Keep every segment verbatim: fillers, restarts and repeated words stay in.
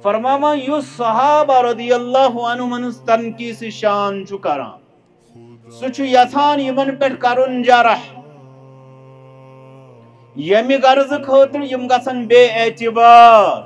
فرماوان یس صحابہ رضی اللہ عنہم تنقیص شان چھ کران سہ یژھان یمن پہ کرن جرح یمی غرض خاطر یم گژھن بے اعتبار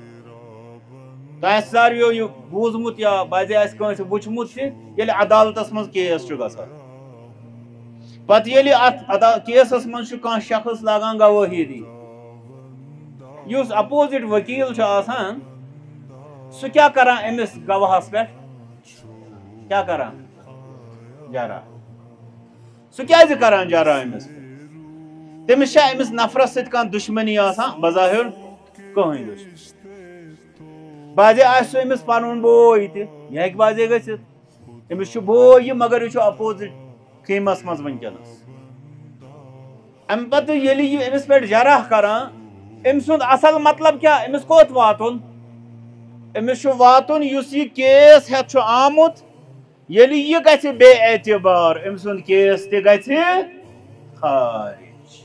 تہ سارویو یہ بوزمت یا بعض آس کٲنٛسہِ وٕچھمُت تہِ ییٚلہِ عدالتس منٛز کیس چھُ گژھان پتہٕ ییٚلہِ اتھ کیسس منٛز چھُ کانٛہہ شخص لاگان گوٲہی دی یُس اپوزٹ وکیل چھُ آسان سُہ کیٛاہ کران أمِس گواہس پٮ۪ٹھ کیٛاہ کران جرا سُہ کیٛازِ کران جرا أمِس تٔمِس چھا أمِس نفرس سۭتۍ کانٛہہ دُشمنی آسان بظاہر کٕہٕنۍ دُشمنی بعضے آسہِ سُہ أمِس پنُن بوے تہِ یہِ ہیٚکہِ بعضے گٔژھِتھ أمِس چھُ بوے یہِ مگر یہِ چھُ اپوزٹ خیٖمس منٛز وٕنکیٚنس امہِ پتہٕ ییٚلہِ یہِ أمِس پٮ۪ٹھ جرح کران أمۍ سُنٛد اصل مطلب کیٛاہ أمِس کوٚت واتُن أمِس چھُ واتُن یُس یہِ کیس ہٮ۪تھ چھُ آمُت ییٚلہِ یہِ گژھِ بے اعتبار أمۍ سُنٛد کیس تہِ گژھِ خارج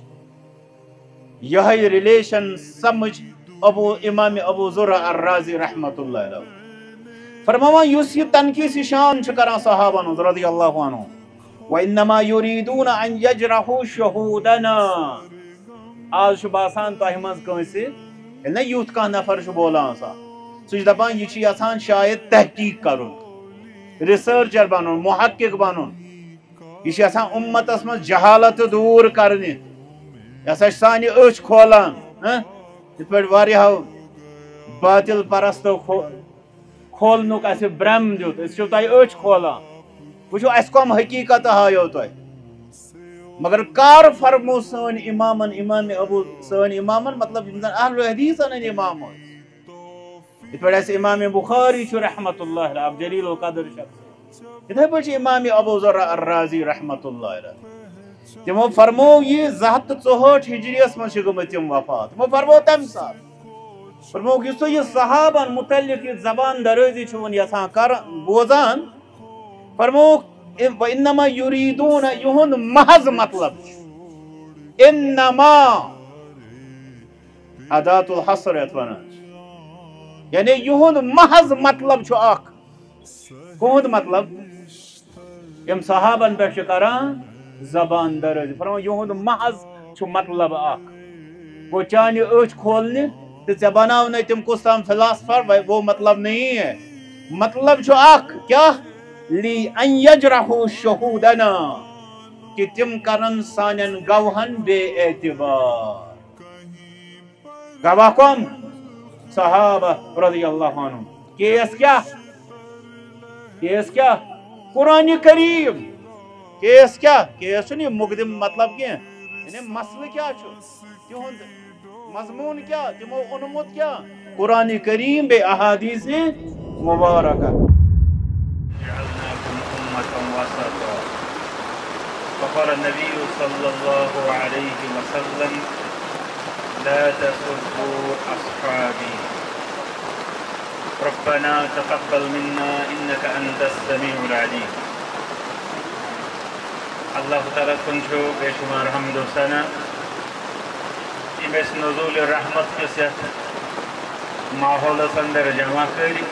یہے ریلیشن سمجھ ابو امام ابو زرع الرازی رحمۃ اللہ علیہ فرماوان یُس یہ تنقیص شان چھ کران صحابن ہُنٛد رضی اللہ عنہ وانما یریدون ان یجرحوا شہودنا آز چھُ باسان تۄہہِ منٛز کٲنٛسہِ ییٚلہِ نہ یُتھ کانٛہہ نفر چھُ بولان آسان سُہ چھُ دپان یہِ چھُ یژھان شاید تحقیق کرُن ریسرچر بنُن محقق بنُن یہِ چھُ یژھان اُمتس منٛز جہالت دوٗر کرنہِ یہ ہسا سانہِ أچھ کھولان یِتھ پٲٹھۍ واریاہو باطل پرستو کھولنُک اَسہِ برٛم دیُت أسۍ چھِو تۄہہِ أچھ کھولان وٕچھو اَسہِ کۄم حقیٖقت ہایو تۄہہِ مگر کر فرمو سٲنۍ اِمامن اِمام ابو سٲنۍ اِمامن مطلب یِم زن اہل حدیثن ہٕنٛدۍ اِمام ٲسۍ یِتھ پٲٹھۍ اَسہِ امام بخاری چھُ رحمۃ اللہ علیہ اب جلیل القدر شخص یِتھے پٲٹھۍ چھُ امام ابو زرع الرازی رحمۃ اللہ علیہ تمو فرمو یہ زٕ ہتھ تہٕ ژُہٲٹھ ہجریس منٛز چھِ گٔمٕتۍ تِم وفات تمو فرمو تمہِ ساتہٕ فرموکھ یُس تُہۍ یہِ صحابن متعلق یہِ زبان درٲزی چھُ وۄنۍ یژھان کران بوزان فرموکھ انما یریدون یِہُنٛد محض مطلب چھُ انما ادات الحصر یتھ ونان چھِ یعنی یِہُنٛد محض مطلب چھُ اکھ کُہُنٛد مطلب یِم صحابن پٮ۪ٹھ چھِ کران زبان درٲزی فرمان یِہُنٛد محض چھُ مطلب اکھ گوٚو چانہِ أچھ کھولنہِ تہٕ ژےٚ بناونَے تِم کُس تام فِلاسفر وہ مطلب نہیں ہے مطلب چھُ اکھ کیٛاہ لی ان یجرحوا شہودنا کہ تِم کرن سانٮ۪ن گوہن بے اعتبار گواہ کۄم صحابہ رضی اللہ عنہم کیس کیٛاہ کیس کیٛاہ قرآنِ کریم کیس کیا کیس چھُنہٕ یہِ مقدم مطلب کینٛہہ یعنی مسلہٕ کیٛاہ چھُ تِہُنٛد مضموٗن کیٛاہ تِمو اوٚنمُت کیٛاہ قرآنِ کریم بیٚیہِ احادیث مبارکہ فقال النبي صلى الله عليه وسلم لا تسبوا أصحابي ربنا تقبل منا إنك أنت السميع العليم اللہ تعالیٰ کن چھو بے شمار حمد و ثنا امس نزول رحمت کس یتھ ماحولس اندر جمع کری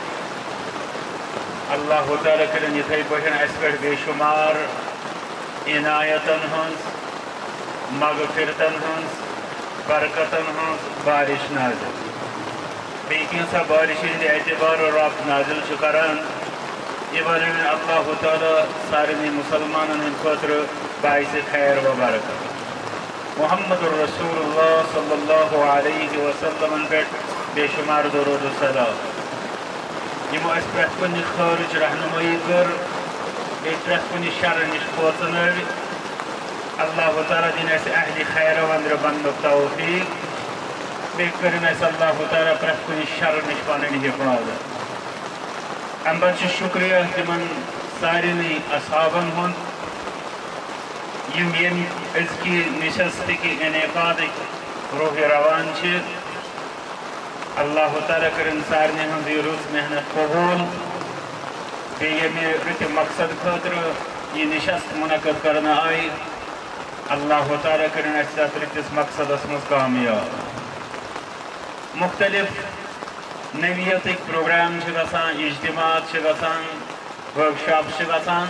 اللہ تعالیٰ کرن یتھے پٲٹھۍ اس پٮ۪ٹھ بے شمار عنایتن ہنٛز مغفرتن ہنٛز برکتن ہنٛز بارش نازل بیٚیہِ کینٛژھا بارش ہٕنٛدِ اعتبار رب نازل چھُ کران یہ بناوین اللہ تعالیٰ سارنی مسلمانن ہند خاطر باعث خیر و برکت محمد الرسول اللہ صلی اللہ علیہ وسلم پہ بے شمار درود و سلام یمو اس پرٛٮ۪تھ کُنہِ خٲرٕچ رہنمٲیی کٔر بیٚیہِ پرٛٮ۪تھ کُنہِ شرٕ نِش کھوژنٲوِ اللہ تعالیٰ دِنۍ اَسہِ اہلِ خیر ونٛدرٕ بننُک توفیٖق بیٚیہِ کٔرِنۍ اَسہِ اللہ تعالیٰ پرٛٮ۪تھ کُنہِ شرٕ نِش پنٕنۍ حفاظت امہِ پتہٕ چھُ شُکریہ تِمن سارنٕے اصحابن ہُنٛد یِم ییٚمہِ أزکہِ نشستٕکہِ انعقادٕکۍ روح روان چھِ اللہ تعالیٰ کٔرِنۍ سارنٕے ہُنٛد یہِ رٕژ محنت قبوٗل بیٚیہِ ییٚمہِ رٕتہِ مقصد خٲطرٕ یہِ نشست منعقد کرنہٕ آیہِ اللہ تعالیٰ کٔرِنۍ اَسہِ تتھ رٕتِس مقصدس منٛز کامیاب مختلف نویتک پروگرام گژھان اجتماعات گژھان ورکشاپ گژھان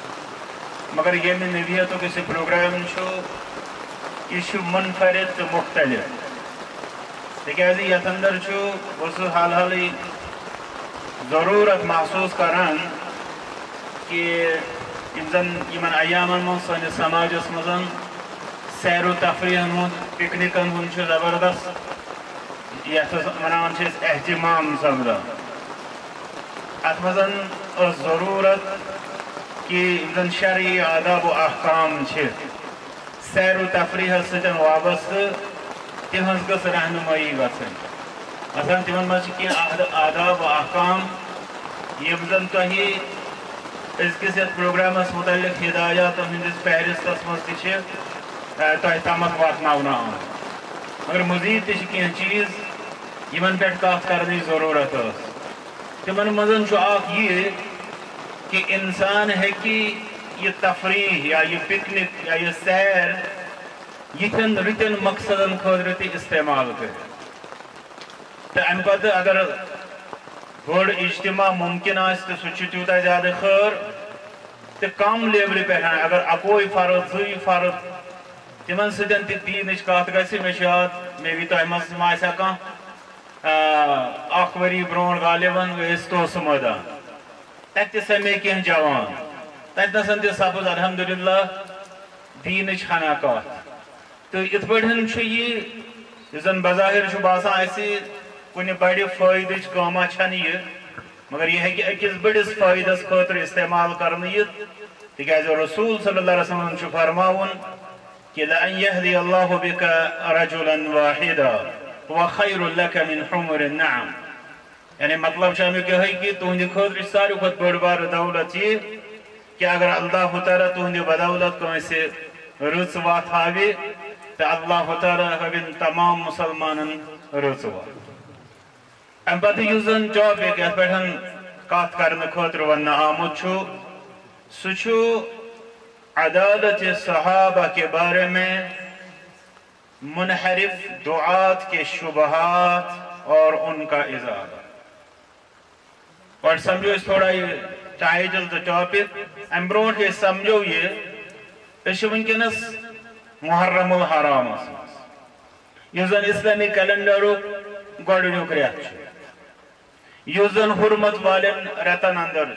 مگر یمہ نویتک اس پروگرام یہ منفرد تو مختلف تکیاز یتھ اندر بہت حال حالی ضرورت محسوس کران کہ زن یمن ایامن من سنس سماجس مزن سیر و تفریح ہند پکنکن ہند زبردست یتھ ونان اہتمام سپدان ات مزن ضرورت کہ زن شرعی آداب و احکام سیر و تفریح ستن وابستہ تہذ گھ رہنمائی گھن مثلا تمن مز کی آداب و احکام یم زن تہ ازکس یتھ پروگرامس متعلق ہدایات ہندس فہرستس مز تہ تہ تامت واتناونہ آمت مگر مزید تہ کی چیز یمن پہ کت کرنے ضرورت تمن مز اخ یہ کہ انسان ہیکی یہ تفریح یا یہ پکنک یا یہ سیر یتھن رتن مقصدن خاطر تہ استعمال کر تو ام پتہ اگر بڑ اجتماع ممکن آس تو سہ تیوتہ زیادہ خیر تو کم لیول پہ اگر اکوئی فرد زی فرد تمن ستن تہ دینچ کت گژھِ مے یاد مے بھی تہ مز ما آسیا کانٛہہ اکھ ؤری برونٛٹھ غالباً أسۍ توسہٕ مٲدان تتہِ تہِ سمے کینٛہہ جوان تتہِ نسن تہِ سپز الحمدللہ دینچ ہنا کت تو یتھ پٲٹھۍ چھُ یہِ یُس زن بظاہر چھُ باسان اسہِ کُنہِ بڑِ فٲیدٕچ کٲما چھنہٕ یہِ مگر یہِ ہیٚکہِ أکِس بٔڑِس فٲیدس خٲطرٕ استعمال کرنہٕ یِتھ تِکیازِ رسول صلی اللہ علیہ وسلم چھُ فرماوُن کہ لأن يهدي الله بك رجلا واحدا هو خير لك من حمر النعم یعنی مطلب امیک یہ کہ تہندِ خٲطرٕ ساروی کھۄتہٕ بٔڑ بارٕ دولت یہ کہ اگر اللہ تعالیٰ تہندِ بدولت کٲنٛسہِ رٕژ وتھ ہاوِ تو اللہ تعالیٰ ہاوِن تمام مسلمانن رٕژ وتھ ام پتہٕ یُس زن ٹاپک یتھ پٮ۪ٹھ کتھ کرنہٕ خٲطرٕ وننہٕ آمُت چھُ سُہ چھُ عدالت صحابہ کے بارے میں منحرف دعات کے شبہات اور ان کا ازالہ اور سمجھو اس تھوڑا یہ ٹائٹل تو ٹاپک ام برونٹ یہ سمجھو یہ اس ونکس محرم الحرام اس زن اسلامی کیلنڈر گۄڈنیُک رٮ۪تھ چھُ یُس زن حرمت والن رٮ۪تن اندر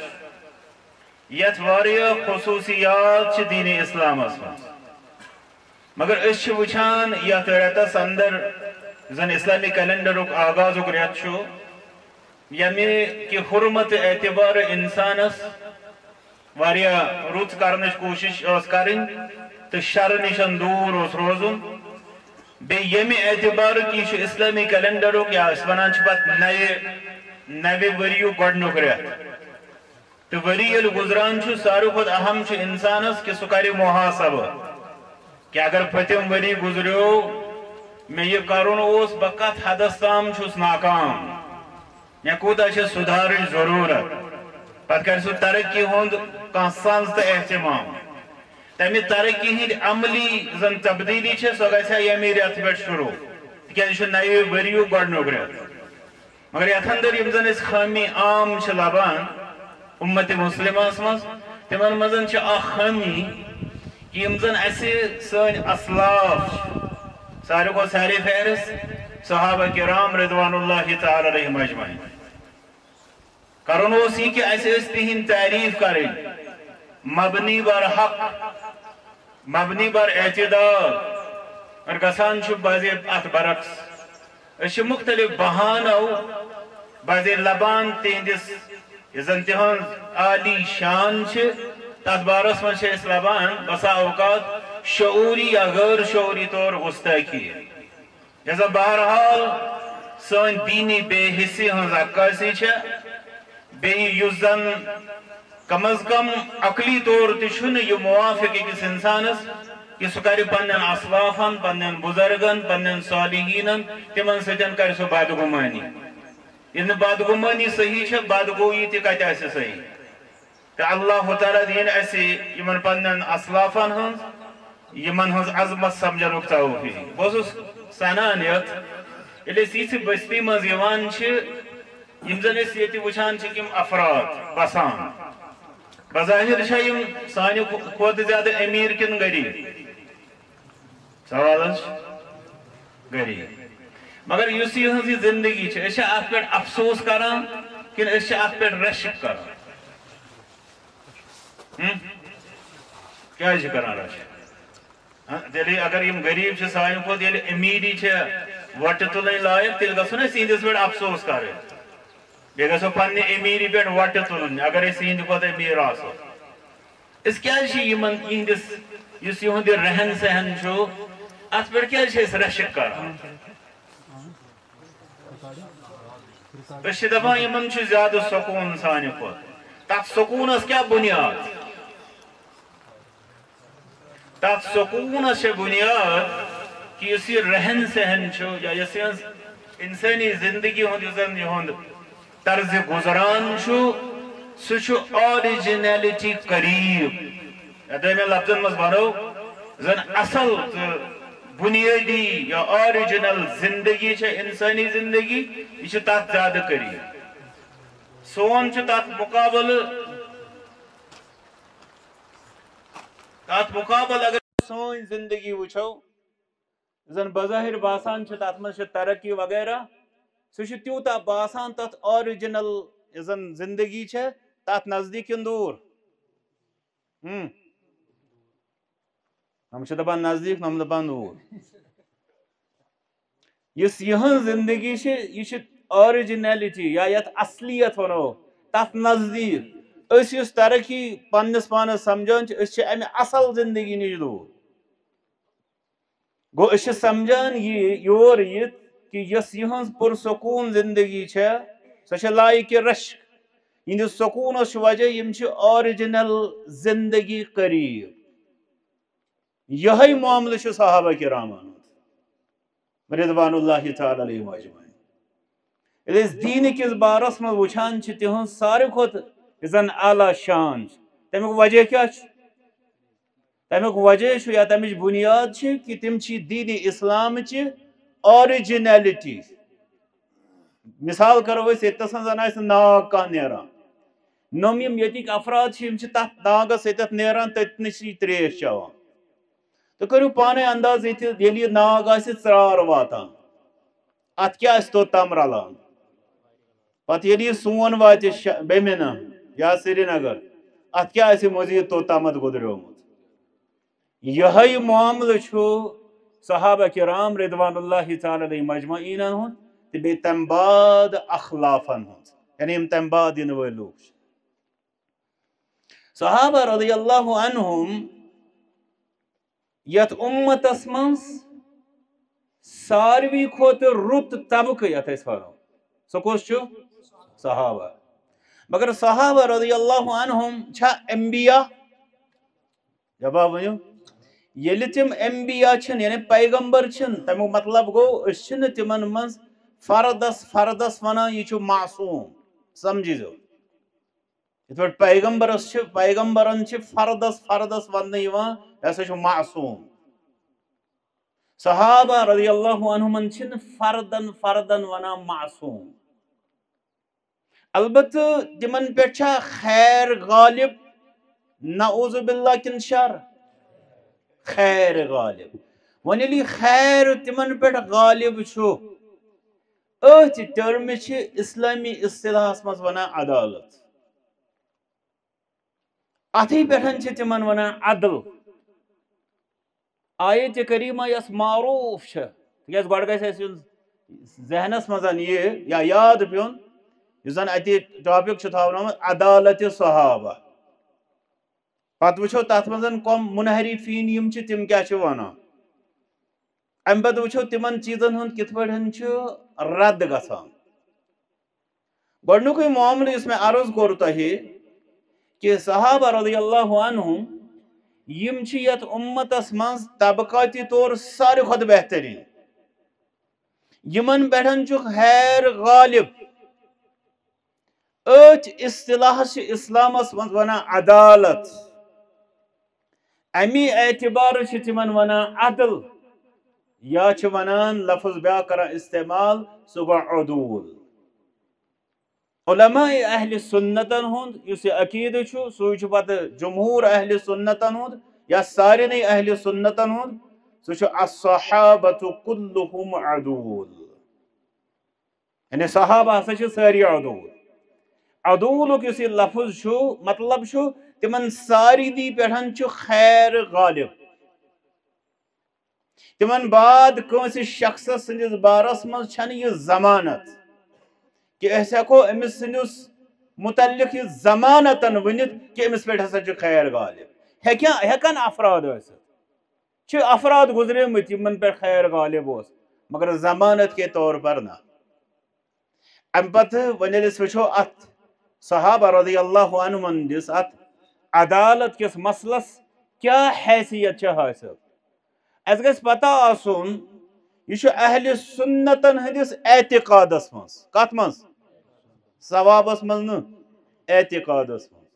یتھ واریاہ خصوصیات دین اسلام مز مگر اس وچھان یتھ رٮ۪تس اندر زن اسلامی کیلنڈر آغازک رٮ۪تھ چھُ یمہ کہ حرمت اعتبار انسانس واریاہ رُت کرنٕچ کوشش ٲس کرٕنۍ تو شر نشن دور اوس روزُن بیٚیہِ ییٚمہِ اعتبار کہ یہ اسلامی کیلنڈرک یا أسۍ ونان چھِ پتہٕ نوِ نوِ ؤریُک گۄڈنیُک رٮ۪تھ تو وری یل گزران چھُ ساروی کھۄتہٕ اہم چھُ انسانس کہ سُہ کرِ محاسبہ کہ اگر پٔتِم ؤری گزریو مےٚ یہِ کرُن اوس بہٕ کتھ حدس تام چھُس ناکام مےٚ کوٗتاہ چھِ سُدھارٕچ ضروٗرت پتہٕ کرِ سُہ ترقی ہُنٛد کانٛہہ سنٛز تہٕ احتمام تمہِ ترقی ہٕنٛدۍ عملی زن تبدیلی چھِ سۄ گژھِ ہا ییٚمہِ رٮ۪تہٕ پٮ۪ٹھ شروع تِکیازِ یہِ چھُ نوِ ؤریُک گۄڈنیُک رٮ۪تھ مگر یتھ اندر یِم زن أسۍ خٲمی عام چھِ لبان امت مسلمس مز تمن مزن چھ اخ خامی کہ یم زن اسہ سن اسلاف ساروی کو ساری فہرست صحابہ کرام رضوان اللہ تعالی علیہم اجمعین کرن اوس یہ کہ اسہ اس تہند تعریف کریں مبنی بر حق مبنی بر اعتدال اور گسان چھ بعضی ات برعکس اس مختلف بہانو بعضی لبان تہندس زن تہذ عالی شان تر بارس من لبان بسا اوقات شعوری یا غیر شعوری طور گستاخی لہذا بہرحال سن دینی بے حصی ہز عکاسی بیس زن کم از کم عقلی طور تہ یہ موافق اکس انسانس کہ سہ کر پن اسلافن پن بزرگن پن صالحین تمن ستن کر سہ بدگمانی یہ بدگمانی صحیح ہے بدگوئی تہ کتہ آسہ صحیح تو اللہ تعالیٰ دین اسہ یمن پنن اسلافن ہنز یمن ہنز عظمت سمجھنک توفیق بہٕ اوسُس سنان یتھ ییٚلہِ أسۍ یِژھِ بستی منٛز یِوان چھِ یم زن اس یہ وچان یم افراد بسان بظاہر یم سانہ کھوت زیادہ امیر کن غریب سوال غریب مگر اس یہ زندگی اس ات پہ افسوس کران کن اس ات پہ رشک کران کیا کران رشک تیل اگر یم غریب سانہ کھوت یل امیری وٹ تلن لائق تیل گھو نا سندس پہ افسوس کر بیٚیہِ گژھو پننہِ امیری پہ وٹ تلن اگر أسۍ سہند کھوت امیر آسو اس کیا یمن یہندس اس یہند رہن سہن ات پہ کیا رشک کران اس دپان یمن زیادہ سکون سانہ کھوت تک سکونس کیا بنیاد تک سکونس بنیاد کہ اس یہ رہن سہن یا اس انسانی زندگی ہند یہند طرز گزران سہ آرجنیلٹی قریب دم لفظن مز ونو زن اصل بنیادی یا آرجنل زندگی انسانی زندگی یہ تک زیادہ قریب سون تک مقابل تک مقابل اگر سون زندگی وچو زن بظاہر باسان تک مز ترقی وغیرہ سہ تیوتا باسان تت آرجنل زن زندگی تت نزدیک دور ہم دپان نزدیک ہم دپان دور اس یہ زندگی یہ آرجنیلٹی یا یت اصلیت ونو تت نزدیک اس اس ترقی پنس پانس سمجھان اس امہ اصل زندگی نش دور گو اس سمجھان یہ یور یہ کہ یس یہ پرسکون زندگی سہ لائق رشک یہ سکون وجہ یم آرجنل زندگی قریب یہ معاملہ صحابہ کرام رضوان اللہ تعالی علیہم اجمعین یل اس دین کس بارس من وچان تہذ ساروی کھت زن اعلی شان تمیک وجہ کیا تمیک وجہ یا تمچ بنیاد کہ تم دین اسلام چہ آرجنیلٹی مثال کرو یتس زن ناگ کان نیران نم یم یتک افراد تت ناگس یتت نیران تتنس تریش چوان تو کرو پانے انداز یہ ناگ آس ژرار واتان ات کیا توتام رلان پتہ یہ سون وات بیمنہ یا سری نگر ات کیا مزید توتامت گزریومت یہ معاملہ صحابہ کرام رضوان اللہ تعالی علیہم اجمعین ہند تو بی تم بعد اخلافن ہند یعنی یم تم بعد ین ول لوگ صحابہ رضی اللہ عنہم یت امتس من ساروی کھوت رت طبقہ یت ونو سہ کس صحابہ مگر صحابہ رضی اللہ عنہم چھا انبیاء جواب ونو یل تم انبیاء چھن یعنی پیغمبر چھن تمیک مطلب گو اس چھن تمن من فردس فردس ونان یہ معصوم سمجھی جو یت پہ پیغمبرس پیغمبرن فردس فردس ون یہ معصوم صحابہ رضی اللہ عنہم چھن فردن فردن ونان معصوم البتہ تمن پہ خیر غالب نعوذ باللہ کن شر خیر غالب ون یلی خیر تمن پہ غالب ات ٹرم اسلامی اصطلاحس مز ونان عدالت اتھی پہ تمن ونان عدل آیت کریمہ یس معروف تیز گۄڈٕ گژھِ اَسہِ یُن ذہنس مزن یہ یا یاد پیون یُس زن اتہِ ٹاپک تھاونومُت عدالت صحابہ پتہ وچھو تتھ مزن کم منحرفین یم تم کیا ونان ام پتہ وچھو تمن چیزن ہند کت پہ رد گژھان گۄڈنیُکُے معاملہ یُس مےٚ عرض کوٚر تۄہہِ کہ صحابہ رضی اللہ عنہم یم یت امتس من طبقاتی طور ساروی کھت بہترین یمن پہ خیر غالب ات اصطلاح اسلامس من ونان عدالت امی اعتبار تمن ونان عدل یا ونان لفظ بیا کران استعمال سہ گو عدول علماء اہل سنتن ہند اس عقیدہ سہ پتہ جمہور اہل سنتن ہند یا سارے اہل سنتن ہند سہ الصحابۃ کلہم عدول، یعنی صحابہ ہسا ساری عدول۔ عدولک اس لفظ مطلب تمن ساری دی پٹھن خیر غالب، تمن بعد کنس شخص سندس بارس من چھن یہ ضمانت کہ اس ہیکو امس سندس متعلق یہ ضمانتن ونت کہ امس پہ ہسا خیر غالب۔ ہیکن افراد چھ افراد گزرے مت یمن پہ خیر غالب اس، مگر ضمانت کے طور پر نہ۔ ام پتہ ون وچھو ات صحابہ رضی اللہ عنہم دس ات عدالت کس مسلس کیا حیثیت حاصل، اس گھس پتہ آسن یہ اہل سنتن ہندس اعتقادس مز، کت مز؟ ثوابس مز نا، اعتقادس مز۔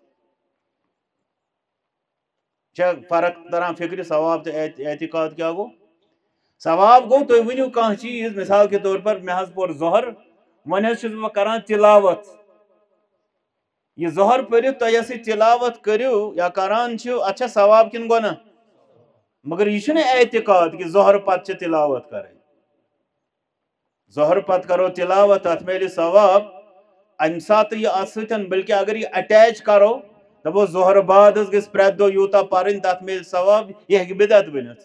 فرق تران فکر ثواب تو اعتقاد کیا گو؟ ثواب گو تو ونیو کان چیز، مثال کے طور پر میں حض پور ظہر ون حض چھس بہ کران تلاوت، یہ ظہر پڑھو تو یس تلاوت کرو یا کران چھو اچھا ثواب کن گو نا، مگر یہ اعتقاد کہ ظہر پتہ تلاوت کریں، ظہر پتہ کرو تلاوت ات میلے ثواب ام سات یہ ات ستن، بلکہ اگر یہ اٹیچ کرو دپو ظہر بعد گھس پریت دو یوتا پرن تت میل ثواب، یہ ہیکہ بدعت بنت۔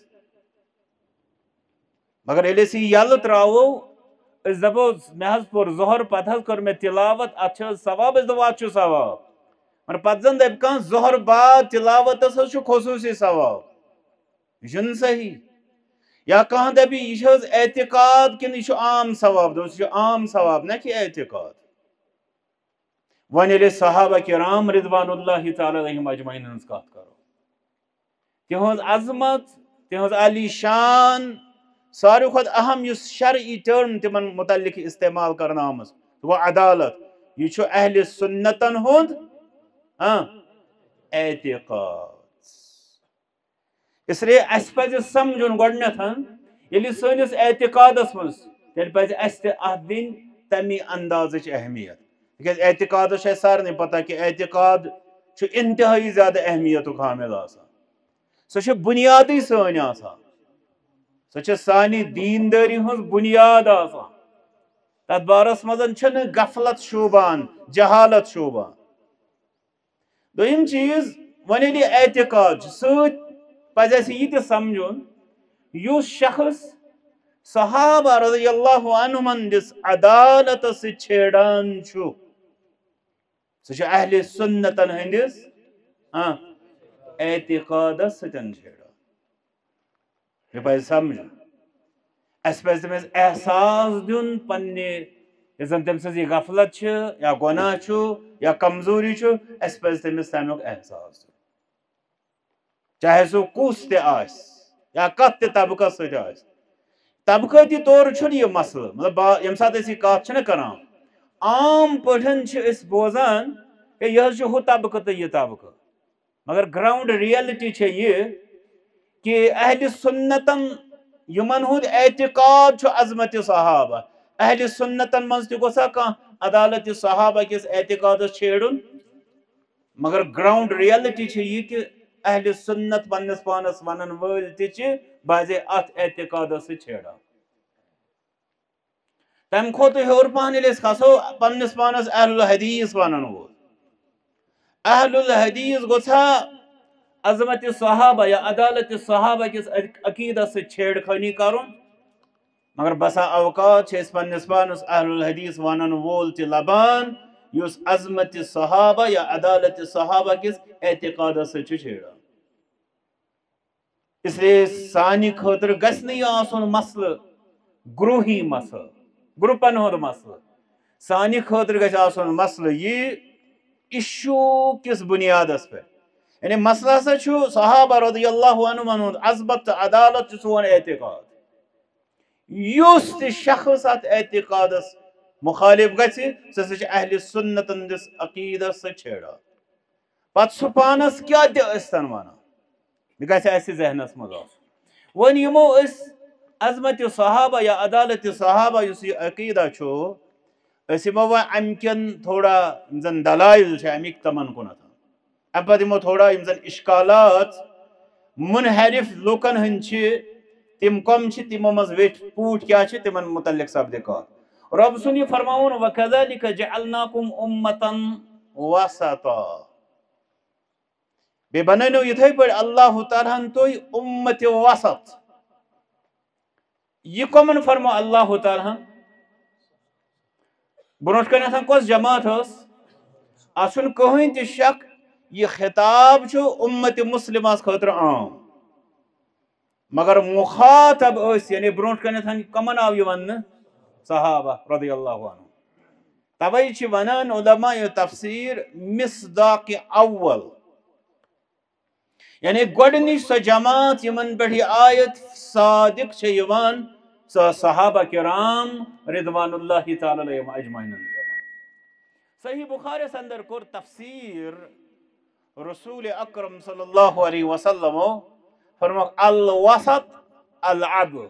مگر ییٚلہِ أسۍ یہِ یلہٕ تراوو أسۍ دپو مےٚ حظ پوٚر ظہر پتہٕ حظ کٔر مےٚ تلاوت اتھ چھِ حظ ثواب، أسۍ دپو اتھ چھُ ثواب، مگر پتہٕ زن دپہِ کانٛہہ ظہر بعد تلاوتس حظ چھُ خصوٗصی ثواب، یہِ چھُنہٕ صحیح۔ یا کانٛہہ دپہِ یہِ چھِ حظ اعتقاد کِنہٕ یہِ چھُ عام ثواب، دوٚپُس یہِ چھُ عام ثواب نہ کہ اعتقاد۔ وۄنۍ ییٚلہِ أسۍ صحابہ کرام رضوان اللہ تعالیٰ علیہم اجمعین ہنٛز کتھ کرو، تہنٛز عظمت، تہنٛز عالی شان، ساروی کھۄتہٕ اہم یُس شرعی ٹرم تمن متعلق استعمال کرنا آمٕژ سُہ گوٚو عدالت، یہ چھُ اہل سنتن ہُنٛد اعتقاد۔ اس لیے اس پزِ سمجھُن گۄڈنیتھ ییٚلہِ سٲنِس اعتقادس منٛز تیٚلہِ پزِ اسہِ تہِ اتھ دِنۍ تمی اندازٕچ اہمیت، تِکیازِ اعتقادس چھِ اسہِ سارنٕے پتہ کہ اعتقاد چھُ انتہٲئی زیادٕ اہمیتُک حامل آسان، سۄ چھِ بنیادٕے سٲنۍ آسان، سۄ چھِ سانہِ دیندٲری ہٕنٛز بنیاد آسان، تتھ بارس منٛز چھنہٕ غفلت شوٗبان، جہالت شوٗبان۔ دوٚیِم چیٖز وۄنۍ ییٚلہِ یہِ اعتقاد چھُ، سۭتۍ پزِ اسہِ یہِ تہِ سمجھُن یُس شخص صحابہ رضی اللہ عنہم ہٕنٛدِس عدالتس سۭتۍ چھیڑان چھُ سُہ چھُ اہل سنتن ہٕنٛدِس اعتقادس سۭتۍ چھیڑان، یہ پزِ سمجھُن۔ اس پزِ تٔمِس احساس دیُن پننہِ یُس زن تٔمۍ سٕنٛز یہِ غفلت چھِ یا گۄناہ چھُ یا کمزوری چھُ، اسہِ پزِ تٔمِس تمیُک احساس دیُن، چاہے سُہ کُس تہِ آسہِ یا کتھ تہِ طبقس سۭتۍ آسہِ۔ طبقٲتی طور چھُنہٕ یہِ مسلہٕ، مطلب ییٚمہِ ساتہٕ أسۍ یہِ کتھ چھِنہ کران عام پٲٹھۍ چھِ أسۍ بوزان ہے یہِ حظ چھُ ہُہ طبقہٕ تہٕ یہِ طبقہٕ، مگر گراؤنڈ ریلٹی چھےٚ یہِ کہ اہل سنتن یمن ہُنٛد اعتقاد چھُ عظمت صحابہ، اہل سنتن منٛز تہِ گوٚژھا کانٛہہ عدالت صحابہ کِس اعتقادس چھیڑُن، مگر گراؤنڈ ریلٹی چھےٚ یہِ کہ اہل سنت پننس پانس ونن وٲلۍ تہِ چھِ بازے اتھ اعتقادس سۭتۍ چھیڑان۔ تمہِ کھۄتہٕ ہیوٚر پہن ییٚلہِ أسۍ کھسو پننس پانس اہل الحدیث ونن وول، اہل الحدیث گوٚژھا عظمت صحابہ یا عدالت صحابہ کس عقیدس سۭتۍ چھیڑ خٲنی کرُن، مگر بسا اوقات چھِ أسۍ پننس پانس اہل الحدیث ونن وول تہِ لبان یُس عظمت صحابہ یا عدالت صحابہ کس اعتقادس سۭتۍ چھُ چھیڑان۔ اس لیے سانہِ خٲطرٕ گژھِ نہٕ یہِ آسُن مسلہٕ گروہی مسلہٕ، گروپن ہُنٛد مسلہٕ، سانہِ خٲطرٕ گژھِ آسُن مسلہٕ یہِ اِشوٗ کِس بُنیادس پٮ۪ٹھ، یعنی مسلہٕ ہسا چھُ صحابہ رضی اللہ عنہم ہُنٛد عظمت تہٕ عدالت چھُ سون اعتقاد، یُس تہِ شخص اتھ اعتقادس مخالف گژھِ سُہ ہسا چھُ اہل سنتن ہٕنٛدِس عقیدس سۭتۍ چھیڑان، پتہٕ سُہ پانس کیاہ تہِ ٲسۍتن ونان، یہِ گژھِ اسہِ ذہنس منٛز آسُن۔ وۄنۍ یِمو أسۍ عظمت صحابہ یا عدالت صحابہ یُس یہِ عقیدہ چھُ اسمو امکن تھوڑا زن دلائل چھ امک تمن کنت ام پتہ دمو تھوڑا یم زن اشکالات منحرف لوکن ہن چھ تم کم چھ تمو مز ویٹ پوٹ کیا چھ تمن متعلق سپدِ کتھ رب سن یہ فرماون وکذالک جعلناکم امتا وسطا بے بنانو یتھے پہ اللہ تعالیٰ ہن تو امت وسط یہ کمن فرمو اللہ تعالیٰ برونٹ کنتھ کس جماعت اس اچھن کہیں تہ شک یہ خطاب چھو امت مسلمہ خاطر عام مگر مخاطب اس یعنی برونٹ کنتھ کمن آو یہ ون صحابہ رضی اللہ عنہ توے چھ ونان علماء تفسیر مصداق اول یعنی گۄڈنِچ سۄ جماعت یمن پٮ۪ٹھ یہ آیت صادق چھ یوان سۄ صحابہ کرام رضوان اللہ تعالی علیہم اجمعین جماعت صحیح بخاری اندر کور تفسیر رسول اکرم صلی اللہ علیہ وسلم فرموک الوسط العدل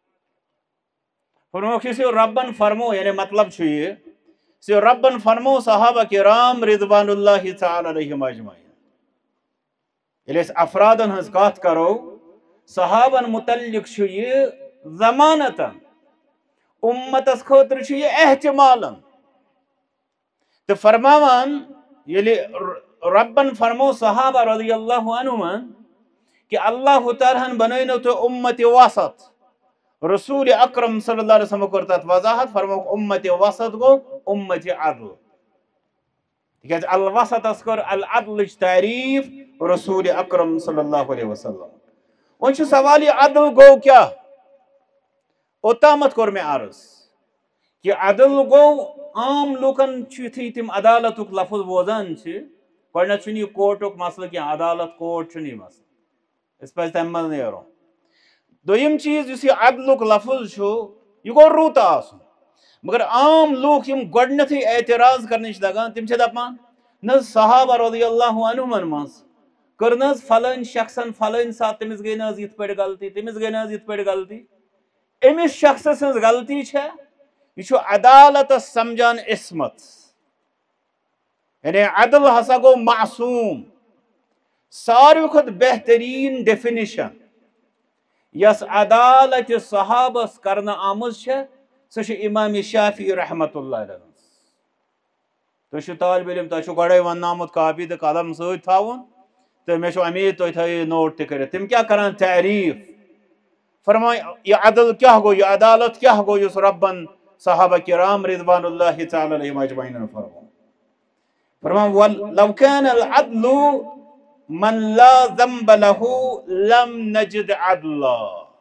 فرموک یہ ربن فرمو یعنی مطلب چھ یہ سی ربن فرمو صحابہ کرام رضوان اللہ تعالی علیہم اجمعین یل افرادن ہز کت کرو صحابن متعلق چھ یہ ضمانتاً امتس خاطر چھ یہ احتمالاً تو فرماوان یلی ربن فرمو صحابہ رضی اللہ عنہم کہ اللہ تعالیٰ بنائنو تو امت وسط رسول اکرم صلی اللہ علیہ وسلم کرتا وضاحت فرمو امت وسط گو امت عدل تکیاز الوسط اس کر العدل تعریف رسول اکرم صلی اللہ علیہ وسلم ون چھ سوالی عدل گو کیا اوتامت کور میں عرض کہ عدل گو عام لوکن چھ تم عدالت لفظ بوزان چھ گۄڈنیٚتھ چھُنہٕ یہ کورٹُک مسئلہ کینٛہہ عدالت کورٹ چھُنہٕ یہ مسئلہ اس پزِ تمہِ منٛز نیرُن دوٚیِم چیٖز یُس یہ عدلُک لفظ چھُ یہ گوٚو رُت آسُن مگر عام لوک یم گۄڈنیٚتھٕے اعتراض کرنٕچ لگان تم چھِ دپان نہ صحابہ رضی اللہ عنہمن منٛز کٔر نہ حظ فلٲنۍ شخصن فلٲنۍ ساتہٕ تٔمِس گٔے نہ حظ یِتھ پٲٹھۍ غلطی تٔمِس گٔے نہ حظ یِتھ پٲٹھۍ غلطی أمِس شخص سٕنٛز غلطی چھےٚ یہ چھُ عدالتس سمجھان عصمت یعنی عدل ہسا گو معصوم ساروی کھت بہترین ڈیفینیشن یس عدالت صحابس کرنا آمز چھےٚ سۄ چھِ امام شافعی رحمت اللہ علیہ تُہۍ چھِو طالب علم تۄہہِ چھُو گۄڈے وننامُت کاپی تہٕ قلم سۭتۍ تھاوُن تہٕ مےٚ چھُ امید تُہۍ تھٲیِو نوٹ تہِ کٔرِتھ تِم کیٛاہ کران تعریٖف فرماے یہ عدل کیا گو یہ عدالت کیا گو یُس ربن صحابہ کرام رضوان اللہ تعالی علیہم اجمعین فرمو فرمان لو كان العدل من لا ذنب له لم نجد عدلا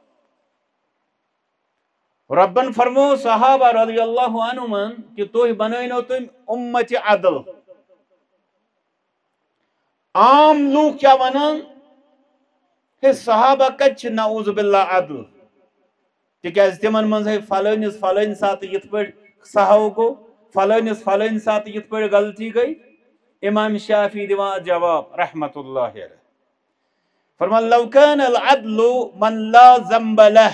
ربن فرمو صحابہ رضی اللہ عنہم کہ تُہۍ بنٲیِنو تُہۍ امت عدل عام لوگ کیا ونان ہے صحابہ کت چھ نعوذ باللہ عدل تکیاز تمن منٛز ہے فلٲنِس فلٲنۍ ساتہٕ یِتھ پٲٹھۍ سہو گوٚو فلٲنِس فلٲنۍ ساتہٕ یِتھ پٲٹھۍ غلطی گئی امام شافعی دِوان جواب رحمت اللہ علیہ فرمان لو كان العدل من لا ذنب له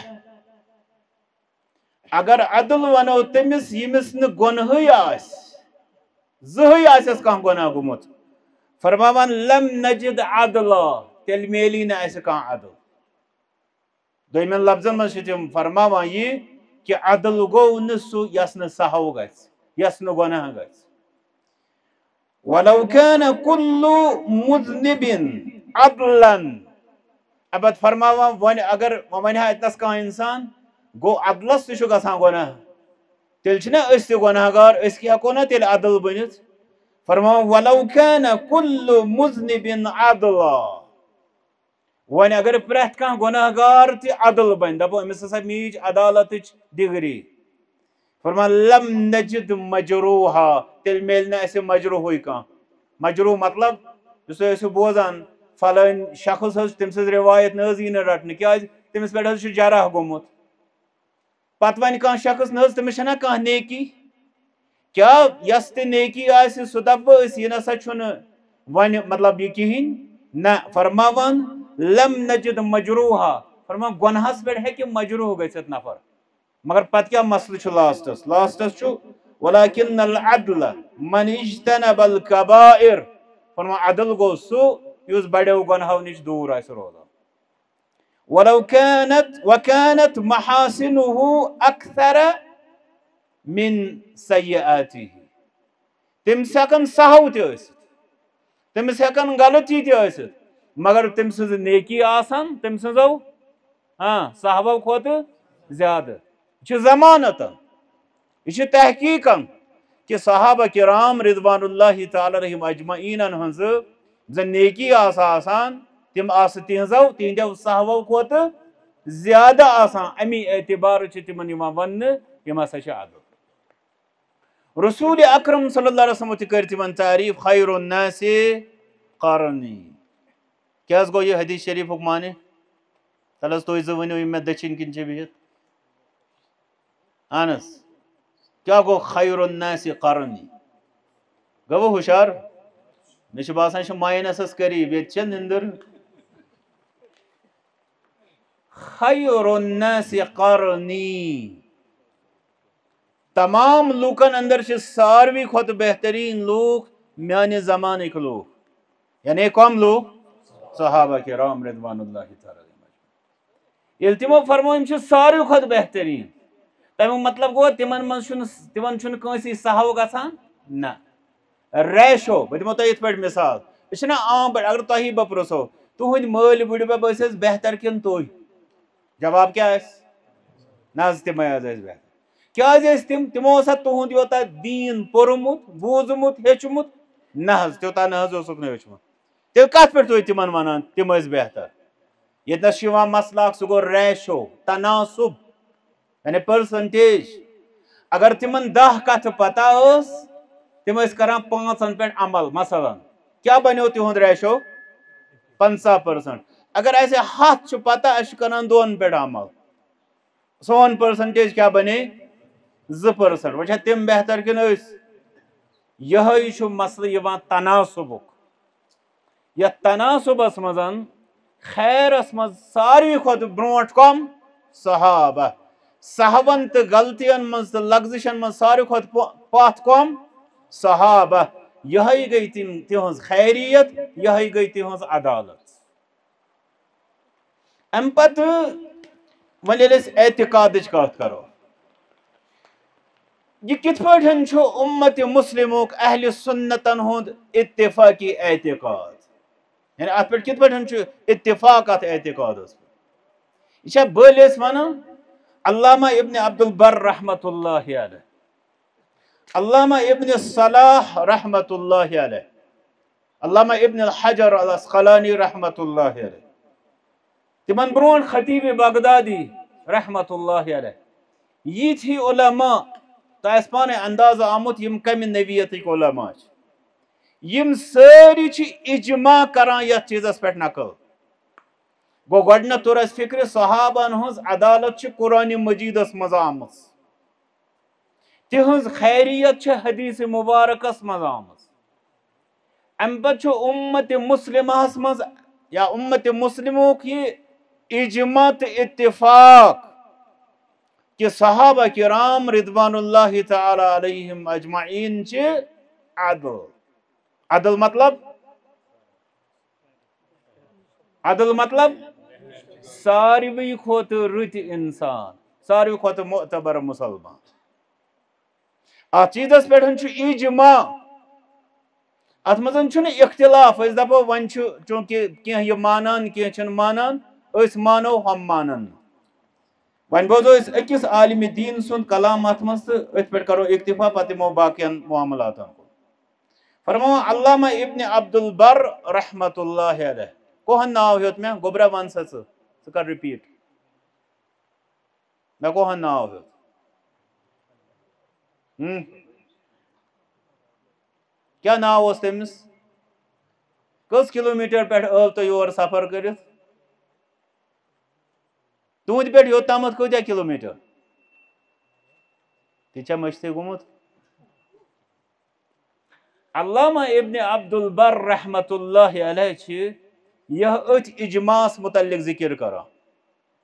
اگر عدل ونو تمس یمس نہ گنہٕے آس زٕہٕے آسٮ۪س کانٛہہ گۄناہ گوٚمُت فرماوان لم نجد عدلا تیٚلہِ میلی نہٕ اَسہِ کانٛہہ عدل دوٚیمٮ۪ن لفظن منٛز چھِ تِم فرماوان یہِ کہ عدل گوٚو نہٕ سُہ یس نہٕ سہو گژھِ یس نہٕ گۄناہ گژھِ ولو كان كل مذنب عدلا ابد فرماوان ون اگر ونہ اتنس کانٛہہ انسان گو عدلس تہ چھُ گژھان گۄناہ تیٚلہِ چھِنہ أسۍ تہِ گۄناہ گار أسۍ کیٛاہ ہٮ۪کو نہ تیٚلہِ عدل بٔنِتھ فرماوان ولو كان كل مذنب عدلا ون اگر پرٛٮ۪تھ کانٛہہ گۄناہ گار تہِ عدل بنہِ دپو أمِس ہسا میٖج عدالتٕچ ڈگری فرمان لم نجد مجروحا تیٚلہِ میلہِ نہٕ اَسہِ مجروحٕے کانٛہہ مجروح مطلب یُس تُہۍ ٲسِو بوزان فلٲنۍ شخص حظ تٔمۍ سٕنٛز روایت نہ حظ یی نہٕ رٹنہٕ کیٛازِ تٔمِس پٮ۪ٹھ حظ چھُ جرح گوٚمُت پتہٕ ونہِ کانٛہہ شخص نہ حظ تٔمِس چھنہ کانٛہہ نیکی کیٛاہ یس تہِ نیکی آسہِ سُہ دپہٕ بہٕ أسۍ یہِ نسا چھُنہٕ وۄنۍ مطلب یہِ کِہیٖنۍ نہ فرماوان لم نجد مجروحا فرمان گۄنہس پٮ۪ٹھ ہیٚکہِ مجروح گٔژھِتھ نفر مگر پتہٕ کیٛاہ مسلہٕ چھُ لاسٹس لاسٹس چھُ ولكن العدل من اجتنب الكبائر فرما عدل گو سو یس بڑیو گناہو نش دور آس روزان ولو كانت وكانت محاسنه اكثر من سيئاته تمس ہکن سہو تہ ٲسِتھ تمس ہکن غلطی تہ ٲسِتھ مگر تم سٕنٛز نیکی آسان تم سٕنٛزو ہاں صحابو کھۄتہٕ زیادٕ یہ چھ ضمانتن یہ چھ تحقیقاً کہ صحابہ کرام رضوان اللہ تعالی علیہم اجمعین ہنز زن نیکی آس آسان تم آس تہذو تہندو صحابو کھۄتہٕ زیادہ آسان امی اعتبار چھ تمن یوان وننہ یم ہسا چھ عدل رسول اکرم صلی اللہ علیہ وسلم تہ کر تمن تعریف خیر الناس قرنی کیا گو یہ حدیث شریف معنی تل حظ تُہۍ زٕ ؤنِو یِم مےٚ دٔچھِنۍ کِنۍ چھِ بِہِتھ اہن حظ کیا گو خیر الناس قرنی گوٚو ہُشار مےٚ چھُ باسان یہِ چھُ ماینسس قریب ییٚتہِ چھےٚ نِندٕر خیر الناس قرنی تمام لوکن اندر چھ ساروی کھۄتہٕ بہترین لوک میانہِ زمانٕکۍ لوک یعنی کم لوک صحابہ کرام رضوان اللہ تعالی ییٚلہِ تِمو فرمو یِم چھِ ساروی کھۄتہٕ بہترین تمیُک مطلب گوٚو تِمن منٛز چھُنہٕ تِمن چھُنہٕ کٲنٛسی سہو گژھان نہ ریشو بہٕ دِمو تۄہہِ یِتھ پٲٹھۍ مثال یہِ چھُنہ عام پٲٹھۍ اگر تۄہی بہٕ پرٛژھو تُہنٛدۍ مٲلۍ بٕڈِبب ٲسۍ حظ بہتر کِنہٕ تُہۍ جواب کیٛاہ آسہِ نہ حظ تِمے حظ ٲسۍ بہتر کیٛازِ ٲسۍ تِم تِمو اوسا تُہُنٛد یوٗتاہ دیٖن پوٚرمُت بوٗزمُت ہیٚچھمُت نہ حظ تیوٗتاہ نہ حظ اوسُکھ نہٕ ہیوٚچھمُت تیٚلہِ کتھ پٮ۪ٹھ تُہۍ تِمن ونان تِم ٲسۍ بہتر ییٚتنس چھُ یِوان مسلہٕ اکھ سُہ گوٚو ریشو تناسب یعنی پٔرسنٹیج اگر تِمن دہ کتھٕ پتہ ٲس تِم ٲسۍ کران پانٛژن پٮ۪ٹھ عمل مثلاً کیٛاہ بنیو تِہُنٛد ریشو پنژاہ پٔرسنٹ اگر اسہِ ہتھ چھُ پتہ أسۍ چھِ کران دۄن پٮ۪ٹھ عمل سون پٔرسنٹیج کیٛاہ بنے زٕ پٔرسنٹ وۄنۍ چھا تِم بہتر کِنہٕ أسۍ یِہوے چھُ مسلہٕ یِوان تناسبُک یتھ تناسبس منٛز خیرس منٛز ساروی کھۄتہٕ برونٛٹھ کم صحابہ سہون تہٕ غلطین منٛز تہٕ لغزشن منٛز ساروی کھۄتہٕ پتھ کم صحابہ یِہوے گٔے تِم تِہنٛز خیریت یِہوے گٔے تِہنٛز عدالت امہِ پتہٕ وۄنۍ ییٚلہِ أسۍ اعتقادٕچ کتھ کرو یہ کتھ پٲٹھۍ چھُ اُمت مسلمُک اہلِ سنتن ہُنٛد اتفاقی اعتقاد یعنی اتھ پٮ۪ٹھ کتھ پٲٹھۍ چھُ اتفاق اتھ اعتقادس پٮ۪ٹھ یہ چھا بٔلۍ أسۍ ونان علامہ ابن عبد البر رحمۃ اللہ علیہ علامہ ابن صلاح رحمۃ اللہ علیہ علامہ ابن الحجر العسقلانی رحمۃ اللہ علیہ تمن برونٛٹھ خطیب بغدادی رحمۃ اللہ علیہ یِتھ ہی علماء تۄہہِ آسہِ پانے اندازٕ آمُت یِم کمہِ نوعیتٕکۍ علماء چھِ یِم سٲری چھِ اجماع کران یتھ چیٖزس پٮ۪ٹھ نقل گوٚو گۄڈٕنیتھ توٚر اسہِ فکرِ صحابن ہٕنٛز عدالت چھِ قرآنِ مجیٖدس منٛز آمٕژ تِہنٛز خیریت چھِ حدیث مبارکس منٛز آمٕژ امہِ پتہٕ چھُ اُمت مسلمہس منٛز یا اُمت مسلمُک یہِ اجماع تہٕ اتفاق کہ صحابہ کرام رضوان اللہ تعالی علیہم اجمعین چھِ عدل عدل مطلب عدل مطلب ساروی کھۄتہٕ رٕتۍ انسان ساروی کھۄتہٕ معتبر مسلمان اتھ چیٖزس پٮ۪ٹھ چھُ اجماع اتھ منٛز چھُنہٕ اختلاف أسۍ دپو وۄنۍ چھُ چوٗنکہِ کینٛہہ یہِ مانان کینٛہہ چھِنہٕ مانان أسۍ مانو ہم مانن وۄنۍ بوزو أسۍ أکِس عالمِ دیٖن سُنٛد کلام اتھ منٛز تہٕ أتھۍ پٮ۪ٹھ کرو اکتفا پتہٕ یِمو باقین معاملاتن کُن فرماوان علامہ ابن عبد البر رحمۃ اللہ علیہ کوہن ناو ہیوٚت مےٚ گوٚبرا ون سا ژٕ ژٕ کر رِپیٖٹ مےٚ کوہن ناو ہیوٚت ہوں کیٛاہ ناو اوس تٔمِس کٔژ کِلوٗ میٖٹر پٮ۪ٹھ ٲو تۄہہِ یور سفر کٔرِتھ تُہنٛدِ پٮ۪ٹھ یوٚتامتھ کۭتیاہ کِلوٗ میٖٹر تہِ چھا مٔشتھٕے گوٚمُت علامہ ابن عبد البر رحمۃ اللہ علیہ چھِ یہ أتھۍ اجماعس متعلق ذکر کران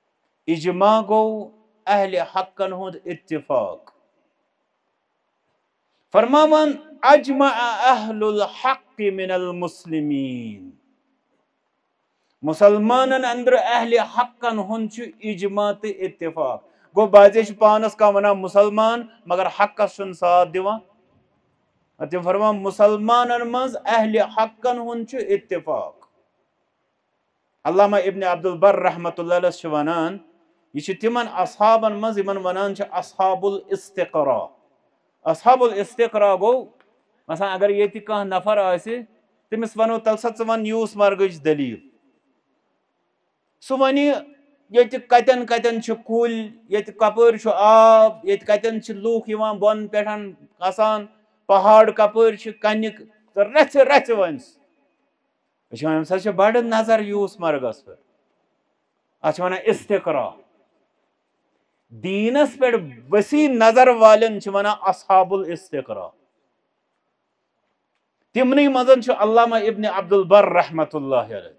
اجماع گوٚو اہلِ حقن ہُنٛد اتفاق فرماوان اجمع اہل الحق من المسلمین مسلمانن اندر اہل حقن ہند اجماع تو اتفاق گو بعضے پانس کا ونان مسلمان مگر حقس چھ ساتھ دیوان تم فرمان مسلمانن مز اہل حقن ہند اتفاق علامہ ابن عبد البر رحمۃ اللہ علیہ ونان یہ تمن اصحابن مز یمن ونان اصحاب الاستقراء اصحاب الاستقراء گو مثلا اگر یہ کان نفر آسے تمس ونو تل سا ژٕ ون یوس مرگچ دلیل سہ ونہ یہ کتن کتن کل یہ کپر آب یہ کتن لوک بن پہ کھسان پہاڑ کپر کنک رچ رچ ون ام سا بڑ نظر یوس مرگس پہ اتھ ونان استقراء دینس پہ وسیع نظر والن ونان اصحاب الاستقراء تمنی مزن علامہ ابن عبد البر رحمۃ اللہ علیہ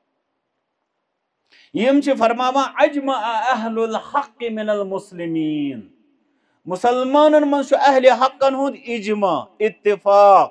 یم فرماوان اجمع اہل الحق من المسلمین مسلمانن من اہل حقن ہند اجماع اتفاق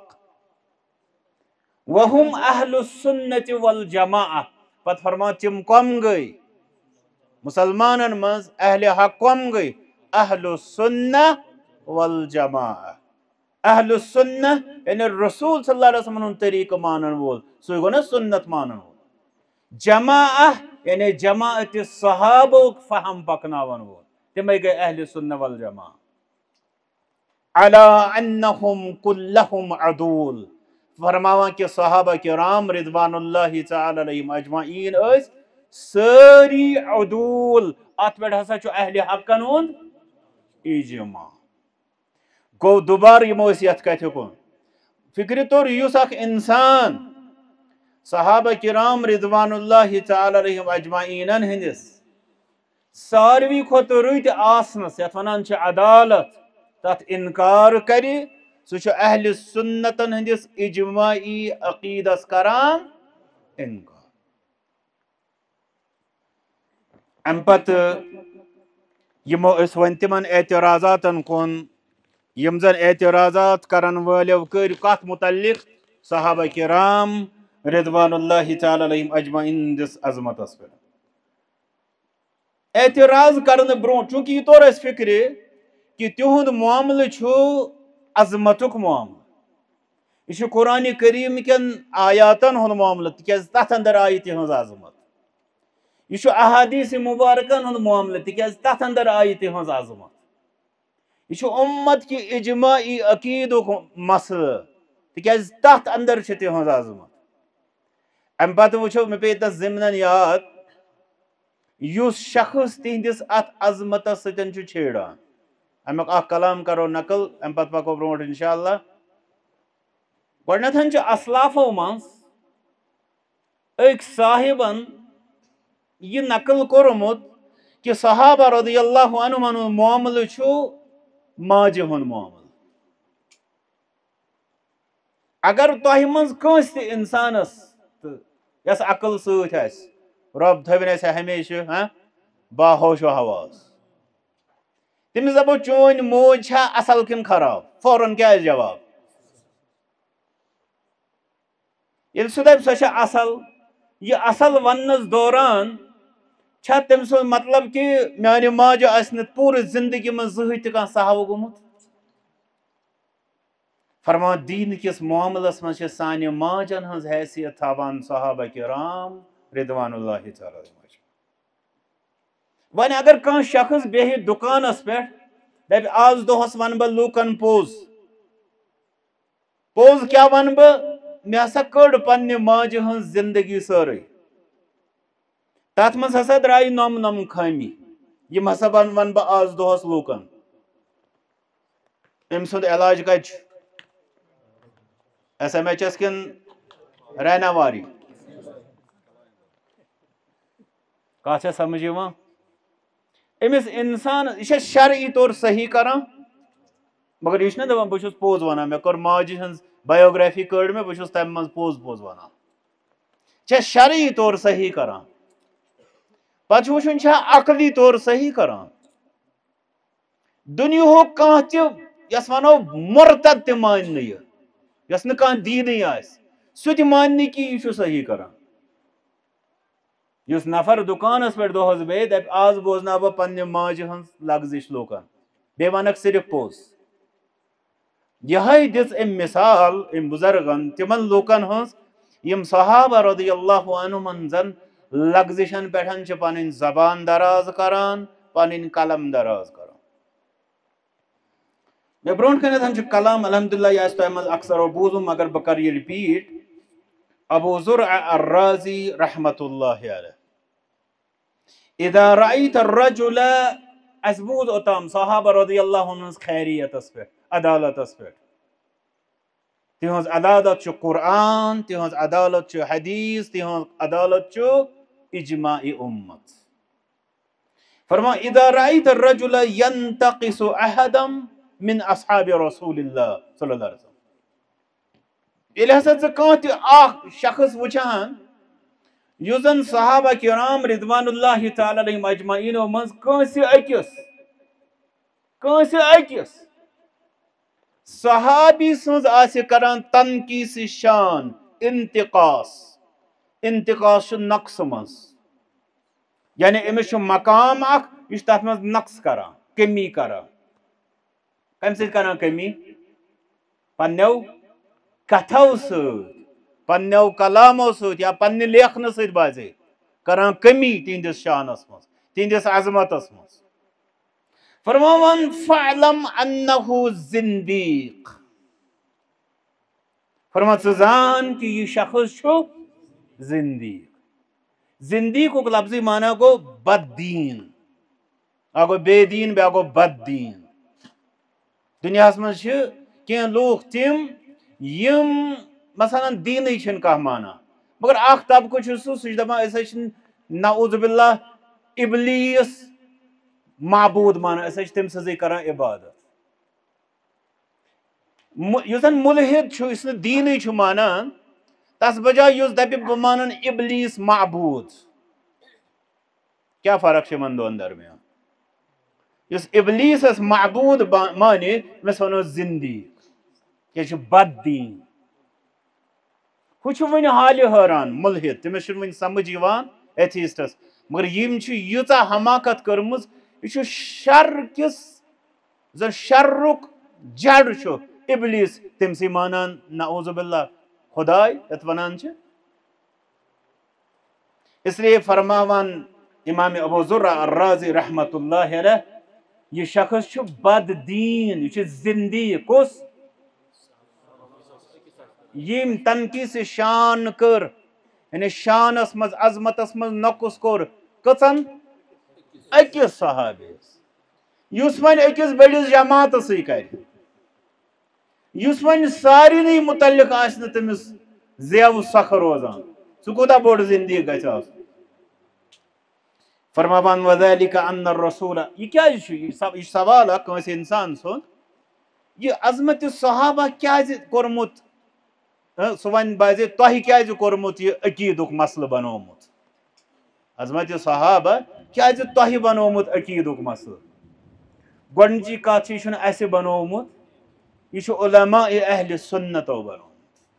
وهم اہل السنت والجماعہ پت فرما تم کم گئی مسلمانن من اہل حق کم گئی اہل السنہ والجماعہ اہل السنہ یعنی رسول صلی اللہ علیہ وسلم طریقہ مانن وول سو گو نا سنت مانن وول جماعہ یعنی جماعت صحابہ فہم پکناون وول تمے گئے اہل سنہ والجماعہ علی انہم کلہم عدول فرماوان کہ صحابہ کرام رضوان اللہ تعالی علیہم اجمعین اس ساری عدول ات پہ ہسا چھ اہل حقن ہند اجماع گو دوبار یمو یت کت کن فکر طور یس اخ انسان صحابہ کرام رضوان اللہ تعالی علیہم اجمعین ہندس ساروی کھت رت آسنس یت ونان عدالت تت انکار کری سہ اہل سنتن ہندس اجماعی عقیدس کران انکار ام پت یمو اس ون تمن اعتراضاتن کن یم زن اعتراضات کرن والو کر کت متعلق صحابہ کرام رضوان اللہ تعالی علیہم اجمعین دس عظمتس پہ اعتراض کرنے برو چونکہ یہ طور اس فکر کہ تہند معاملہ عظمتک معاملہ یہ قرآن کریم کن آیاتن ہند معاملہ تکیاز تتھ اندر آئی تہذ عظمت یہ احادیث مبارکن ہند معاملہ تکیاز تتھ اندر آئی تہذ عظمت یہ امت کی اجماعی عقیدک مسئلہ تکیاز تتھ اندر تہذ عظمت ام پتہ وچھو مے پے تس ضمن یاد یس شخص تہندس ات عظمت ستن چھیڑان امیک اخ کلام کرو نقل ام پتہ پکو برونٹ انشاءاللہ گۄڈنیتھن چھ اسلافو منز ایک صاحبن یہ نقل کورمت کہ صحابہ رضی اللہ عنہم معاملہ چھو ماجہ ہند معاملہ اگر تہ منز کانس تہ انسانس یس عقل ست آس رب تھوین اسے ہمیشہ ہاں باہوش و حواس تمس دپو چون موج چھا اصل کن خراب فوراً کیا جواب یل سہ دپ سہ اصل یہ اصل ونس دوران چھا تم سن مطلب کہ میانہ ماجہ آس نہ پورٕ زندگی من زٕہٕنۍ تہ کانٛہہ صحابہ گوٚمُت فرمان دین کس معاملس من چھ سانہ ماجن ہنز حیثیت تھاوان صحابہ کرام رضوان اللہ تعالی علیہم ون اگر کان شخص بیہہِ دکانس پہ دپ آز دۄہس ون بہ لوکن پوز پوز کیا ون بہ مے ہسا کڑ پننہ ماجہ ہنز زندگی سٲرٕے تت مز ہسا درائے نم نم خامی یم ہسا ون ون بہ آز دۄہس لوکن ام سند علاج کت ایس ایم ایچ ایس کن رہناواری کت سمجھ یوان امس انسان یہ شرعی طور صحیح کران مگر یہ دپان بہ چھس پوز ونان مے کور ماجہ ہنز بایوگرافی کڑ میں بہ چھس تمہ مز پوز پوز ونان چھا شرعی طور صحیح کران پتہ وچھن چھا عقلی طور صحیح کران دنیا کانٛہہ تہ یس ونو مرتد تہ مان یہ یس نہ کانٛہہ دیٖنٕے آسہِ سُہ تہِ ماننہِ کہِ یہِ چھُ صحیح کران یُس نفر دُکانس پٮ۪ٹھ دۄہس بیٚیہِ دپہِ آز بوزناو بہٕ پننہِ ماجہِ ہٕنٛز لغزش لوٗکن بیٚیہِ ونکھ صرف پوٚز یِہے دِژ أمۍ مثال أمۍ بُزرگن تِمن لوٗکن ہٕنٛز یِم صحابہ رضی اللہ عنہُمن زن لغزشن پٮ۪ٹھ چھِ پنٕنۍ زبان دراز کران پنٕنۍ قلم دراز کران مےٚ برونٛٹھ کنٮ۪تھ چھُ کلام الحمدللہ یہِ آسہِ تۄہہِ منٛز اکثرو بوٗزمُت مگر بہٕ کرٕ یہِ رِپیٖٹ ابو زرع الرازی رحمۃ اللہ علیہ اذا رأيت الرجل اس بوز اوتام صحابہ رضی اللہ عنہ خیریتس پہ عدالتس پہ تہذ عدالت چھ قرآن تہذ عدالت چھ حدیث تہذ عدالت چھ اجماع امت فرما اذا رأيت الرجل ينتقص احدا من اصحاب رسول اللہ صلی اللہ علیہ وسلم ییٚلہِ ہسا ژٕ کانٛہہ تہِ اکھ شخص وٕچھان یُس زن صحابہ کرام رضوان اللہ تعالیٰ علیہم اجمعیٖنو منٛز کٲنٛسہِ أکِس کٲنٛسہِ أکِس صحابی سٕنٛز آسہِ کران تنقیٖص شان انتقاص انتقاص چھُ نقصہٕ منٛز یعنی أمِس چھُ مقام اکھ یہِ چھُ تتھ منٛز نقص کران کمی کران کمہِ سۭتۍ کران کمی پننیو کتھو سۭتۍ پننیو کلامو سۭتۍ یا پننہِ لیکھنہٕ سۭتۍ باسے کران کمی تہنٛدِس شانس منٛز تہنٛدِس عظمتس منٛز فرماوان فعلم انہُ زندیق فرمان ژٕ زان کہ یہ شخص چھُ زندیق زندیقُک لفظی معنی گوٚو بد دیٖن اکھ گوٚو بے دیٖن بیٛاکھ گوٚو بد دیٖن دُنیاہس منٛز چھِ کینٛہہ لوٗکھ تِم یم مثلاً دیٖنٕے چھِنہٕ کانٛہہ مانان مگر اکھ طبقہٕ چھُ سُہ سُہ چھُ دپان أسۍ حظ چھِ نعوذ باللہ ابلیٖس معبوٗد مانان أسۍ حظ چھِ تٔمۍ سٕنٛزٕے کران عبادت یُس زن مُلحد چھُ یُس نہٕ دیٖنٕے چھُ مانان تس بجاے یُس دپہِ بہٕ مانن ابلیٖس معبوٗد کیٛاہ فرق چھِ یِمن دۄن درمیان یُس ابلیٖسس معبوٗد مانہِ أمِس ونو زندیق یہِ چھُ بد دیٖن ہُہ چھُ وُنہِ حالہِ حٲران مُلحد تٔمِس چھُنہٕ وُنہِ سمجھ یِوان ایتھیٖسٹس مگر یِم چھِ ییٖژاہ حماقت کٔرمٕژ یہِ چھُ شر کِس زن شرُک جڑ چھُ ابلیٖس تٔمسٕے مانان نعوذ باللہ خداے یتھ ونان چھِ اس لیے فرماوان امام ابو زرع الرازی رحمۃ اللہ علیہ یہ شخص چھُ بد دیٖن یہِ چھُ زندیق کُس یم تنقیٖص شان کٔر یعنی شانس منٛز عظمتس منٛز نقص کوٚر کٔژن أکِس صحابیَس یُس وۄنۍ أکِس بٔڑِس جماعتسٕے کرِ یُس وۄنۍ سارنٕے متعلق آسہِ نہٕ تٔمِس زیو سکھ روزان سُہ کوٗتاہ بوٚڑ زندیق گژھِ آسُن فرماوان وذلک ان الرسول یہ کیٛازِ چھُ یہِ چھُ سوال اکھ کٲنٛسہِ انسان سُنٛد یہِ عظمتِ صحابہ کیٛازِ کوٚرمُت سُہ وَنہِ باسے تۄہہِ کیٛازِ کوٚرمُت یہِ عقیٖدُک مسلہٕ بنومُت عظمتِ صحابہ کیٛازِ تۄہہِ بنومُت عقیٖدُک مسلہٕ گۄڈنِچی کتھ چھِ یہِ چھُنہٕ اَسہِ بنومُت یہ چھُ علماء اہلِ سُنتو بنومُت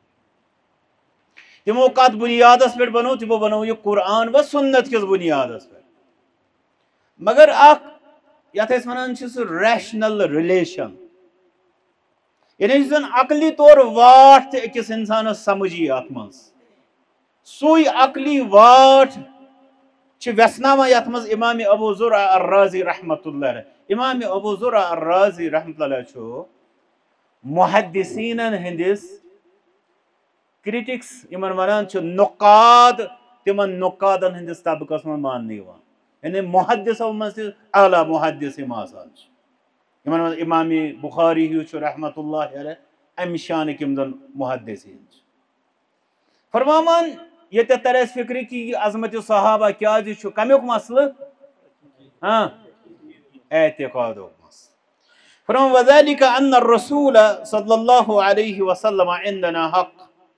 تِمو کتھ بُنیادس پٮ۪ٹھ بنوو تِمو بنوو یہِ قرآن و سُنت کِس بُنیادس پٮ۪ٹھ مگر اکھ یتھ أسۍ ونان چھِ سُہ ریشنل رِلیشن یعنی یُس زن عقلی طور واٹھ تہِ أکِس انسانس سمجھ یی اتھ منٛز سُے عقلی واٹھ چھِ ویژھناوان یتھ منٛز امام ابو زرع الرازی رحمۃ اللہ علیہ امام ابو زرع الرازی رحمۃ اللہ علیہ چھُ محدثیٖنن ہٕنٛدِس کرٹکس یِمن ونان چھِ نُقاد تِمن نُقادن ہٕنٛدِس طبقس منٛز ماننہٕ یِوان یعنی محدثو منٛز تہِ اعلیٰ محدث یِم آسان چھِ یِمن منٛز امام بخاری ہیوٗ چھُ رحمۃ اللہ علیہ امہِ شانٕکۍ یِم زن محدثیٖن چھِ فرماوان ییٚتٮ۪تھ ترِ اَسہِ فِکرِ کہِ یہِ عظمتِ صحابہ کیٛازِ چھُ کمیُک مسلہٕ ہاں اعتقادُک مسلہٕ فرماوان وذلک ان الرسول صلی اللہ علیہ وسلم عندنا حق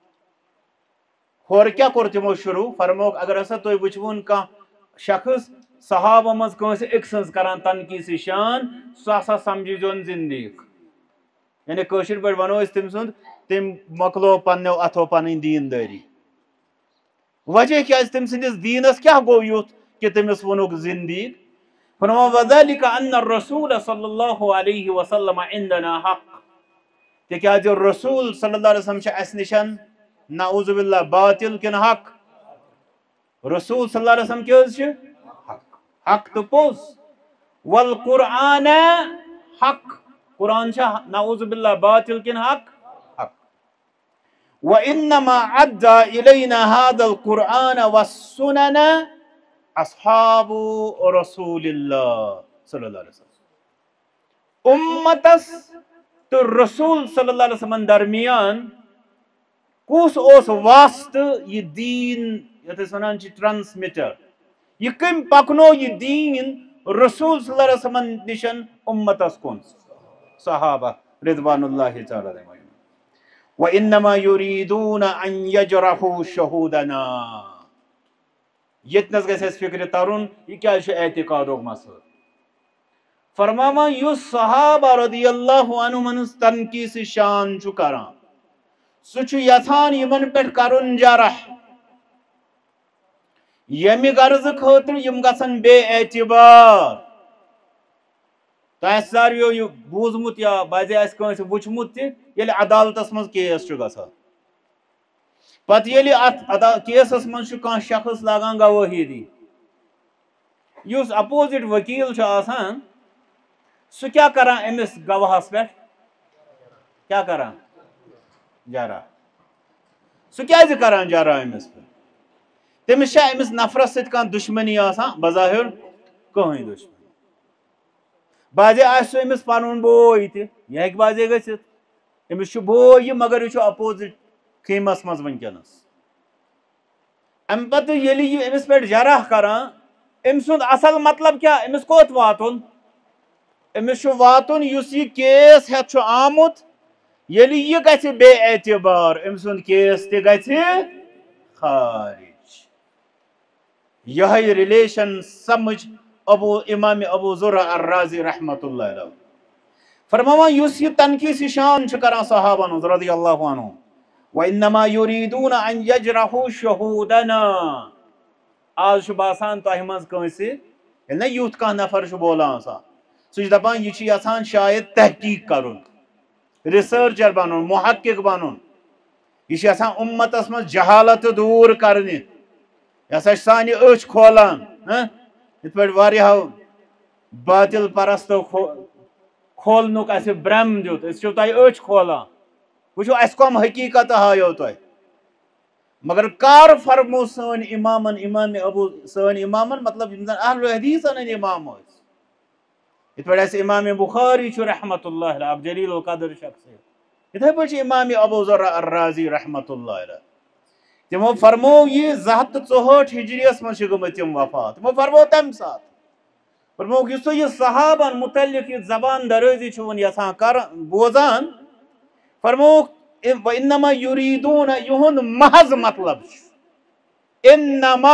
ہورٕ کیٛاہ کوٚر تِمو شروٗع فرمووُکھ اگر ہسا تُہۍ وٕچھوُن کانٛہہ شخص صحابہ منٛز کٲنٛسہِ أکۍ سٕنٛز کران تنقیٖص شان سُہ ہسا سمجھزون زندیق यानी कशर पे वनो तम सुंद तम मकलो पन्नो अथो पन दीनदारी वजह क्या तम सदिस दीनस क्या गो युत कि तमिस वोनुक जिंदीक फरमा वज़ालिका अन्न रसूल सल्लल्लाहु अलैहि वसल्लम इंदना हक तिकाज रसूल सल्लल्लाहु अलैहि वसल्लम अस निशन नाउज़ु बिल्लाह बातिल किन हक रसूल सल्लल्लाहु अलैहि वसल्लम क्या हक हक तो पोज वल कुरान हक कुरान नाउज़ु बिल्लाह बातिल किन हक हक व इन्नमा अद्दा इलैना हादल कुरान वस्सुनन अस्हाबु रसूलिल्लाह सल्लल्लाहु अलैहि वसल्लम उम्मतस तो रसूल सल्लल्लाहु अलैहि वसल्लम दरमियान कुस ओस वास्त ये दीन यत वनान ट्रांसमिटर ये कम पकनो ये दीन रसूल सल्लल्लाहु अलैहि वसल्लम निशन उम्मतस कुन सहाबा रिदवानुल्लाहि तआला अलैहिम व इन्नमा युरीदून अन यजरहू शहूदना यतनस गस फिक्र तरुन यह क्या एतिकादुक मसल फरमामा युस सहाबा रदियल्लाहु अन्हुम तनकीस शान छु करान सु छु यथान यमन पे करुन जरह यमि गर्ज खतर यम गसन बे एतिबार तस सारियो यह बूजमुत या बाजे आस कंस वुचमुत ये अदालतस मज केस छु गसा पत ये अत केसस मज कह शख्स लागान गवाही दी युस अपोजिट वकील छु आसान सु क्या करा अमिस गवाहस पे क्या करा जरा सु क्या करा जरा अमिस पे तमिस अमिस नफरस सत कह दुश्मनी आसान बज़ाहिर कहीं दुश्मनी बाजे आस अमिस पन बोई तह बाजे गसित अमिस बोई मगर यह अपोजिट खीमस मज वनकस अम पत ये अमिस पे जरह करान अम सुंद असल मतलब क्या अमिस कोत वातुन अमिस वातुन युस यह केस हेत आमुत यदि यह गछ बे एतबार अम सुंद केस ते गछ खारिज यह रिलेशन समझ अबू इमाम अबू ज़ुर्रा अर्राज़ी रहमतुल्लाह अलैह फरमावा युस यह तनकीस शान करान सहाबन रज़ियल्लाहु अन्हु व इन्नमा युरीदून अन यजरहू शहूदना आज बासान तह मज कंसे ना यूथ कह नफर बोलान सह दपान यह यहान शायद तहकीक करुन रिसर्चर बनन मुहक्किक बनन यह यहान उम्मतस मज जहालत दूर करने यह सानि अच खोलान इत पे बातिल परस्तो खोलनुक ब्रह्म दुत तह अच खोलान वो अस कम हकीकत हायो तुह मगर कर फरमो सन इमामन इमाम अबू सन इमामन मतलब यम जन अहल हदीसन इमाम इत पे इमाम बुखारी रहमतुल्लाह अलैह अब जलील कदर शख्स इथे पे इमाम अबू ज़ुर्रा अर्राज़ी रहमतुल्लाह अलैह तमो फरमो यह ज़हत चौहठ हिजरियस मज गमत तम वफात तमो फरमो तम साथ फरमो यह सहाबन मुतल्लिक यह जबान दराजी वन यहां कर बोजान फरमो इन्नमा युरीदून युहुन महज मतलब इन्नमा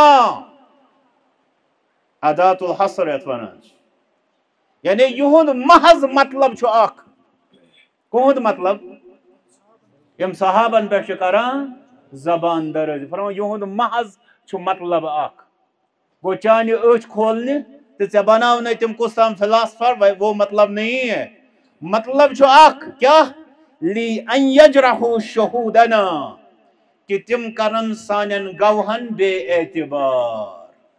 अदातुल हसर यत वनान यानी युहुन महज मतलब छु अख कुहुद मतलब यम सहाबन पे करान जबान दराजी फरमो युहुन महज छु मतलब अख गो चान अच खोलने तो ऐ बनाव न तम कुछ तम फिलासफर वो मतलब नहीं है मतलब छु अख क्या ली अन यजरहू शहूदना कि तिम करन सानन गवाहन बे एतबार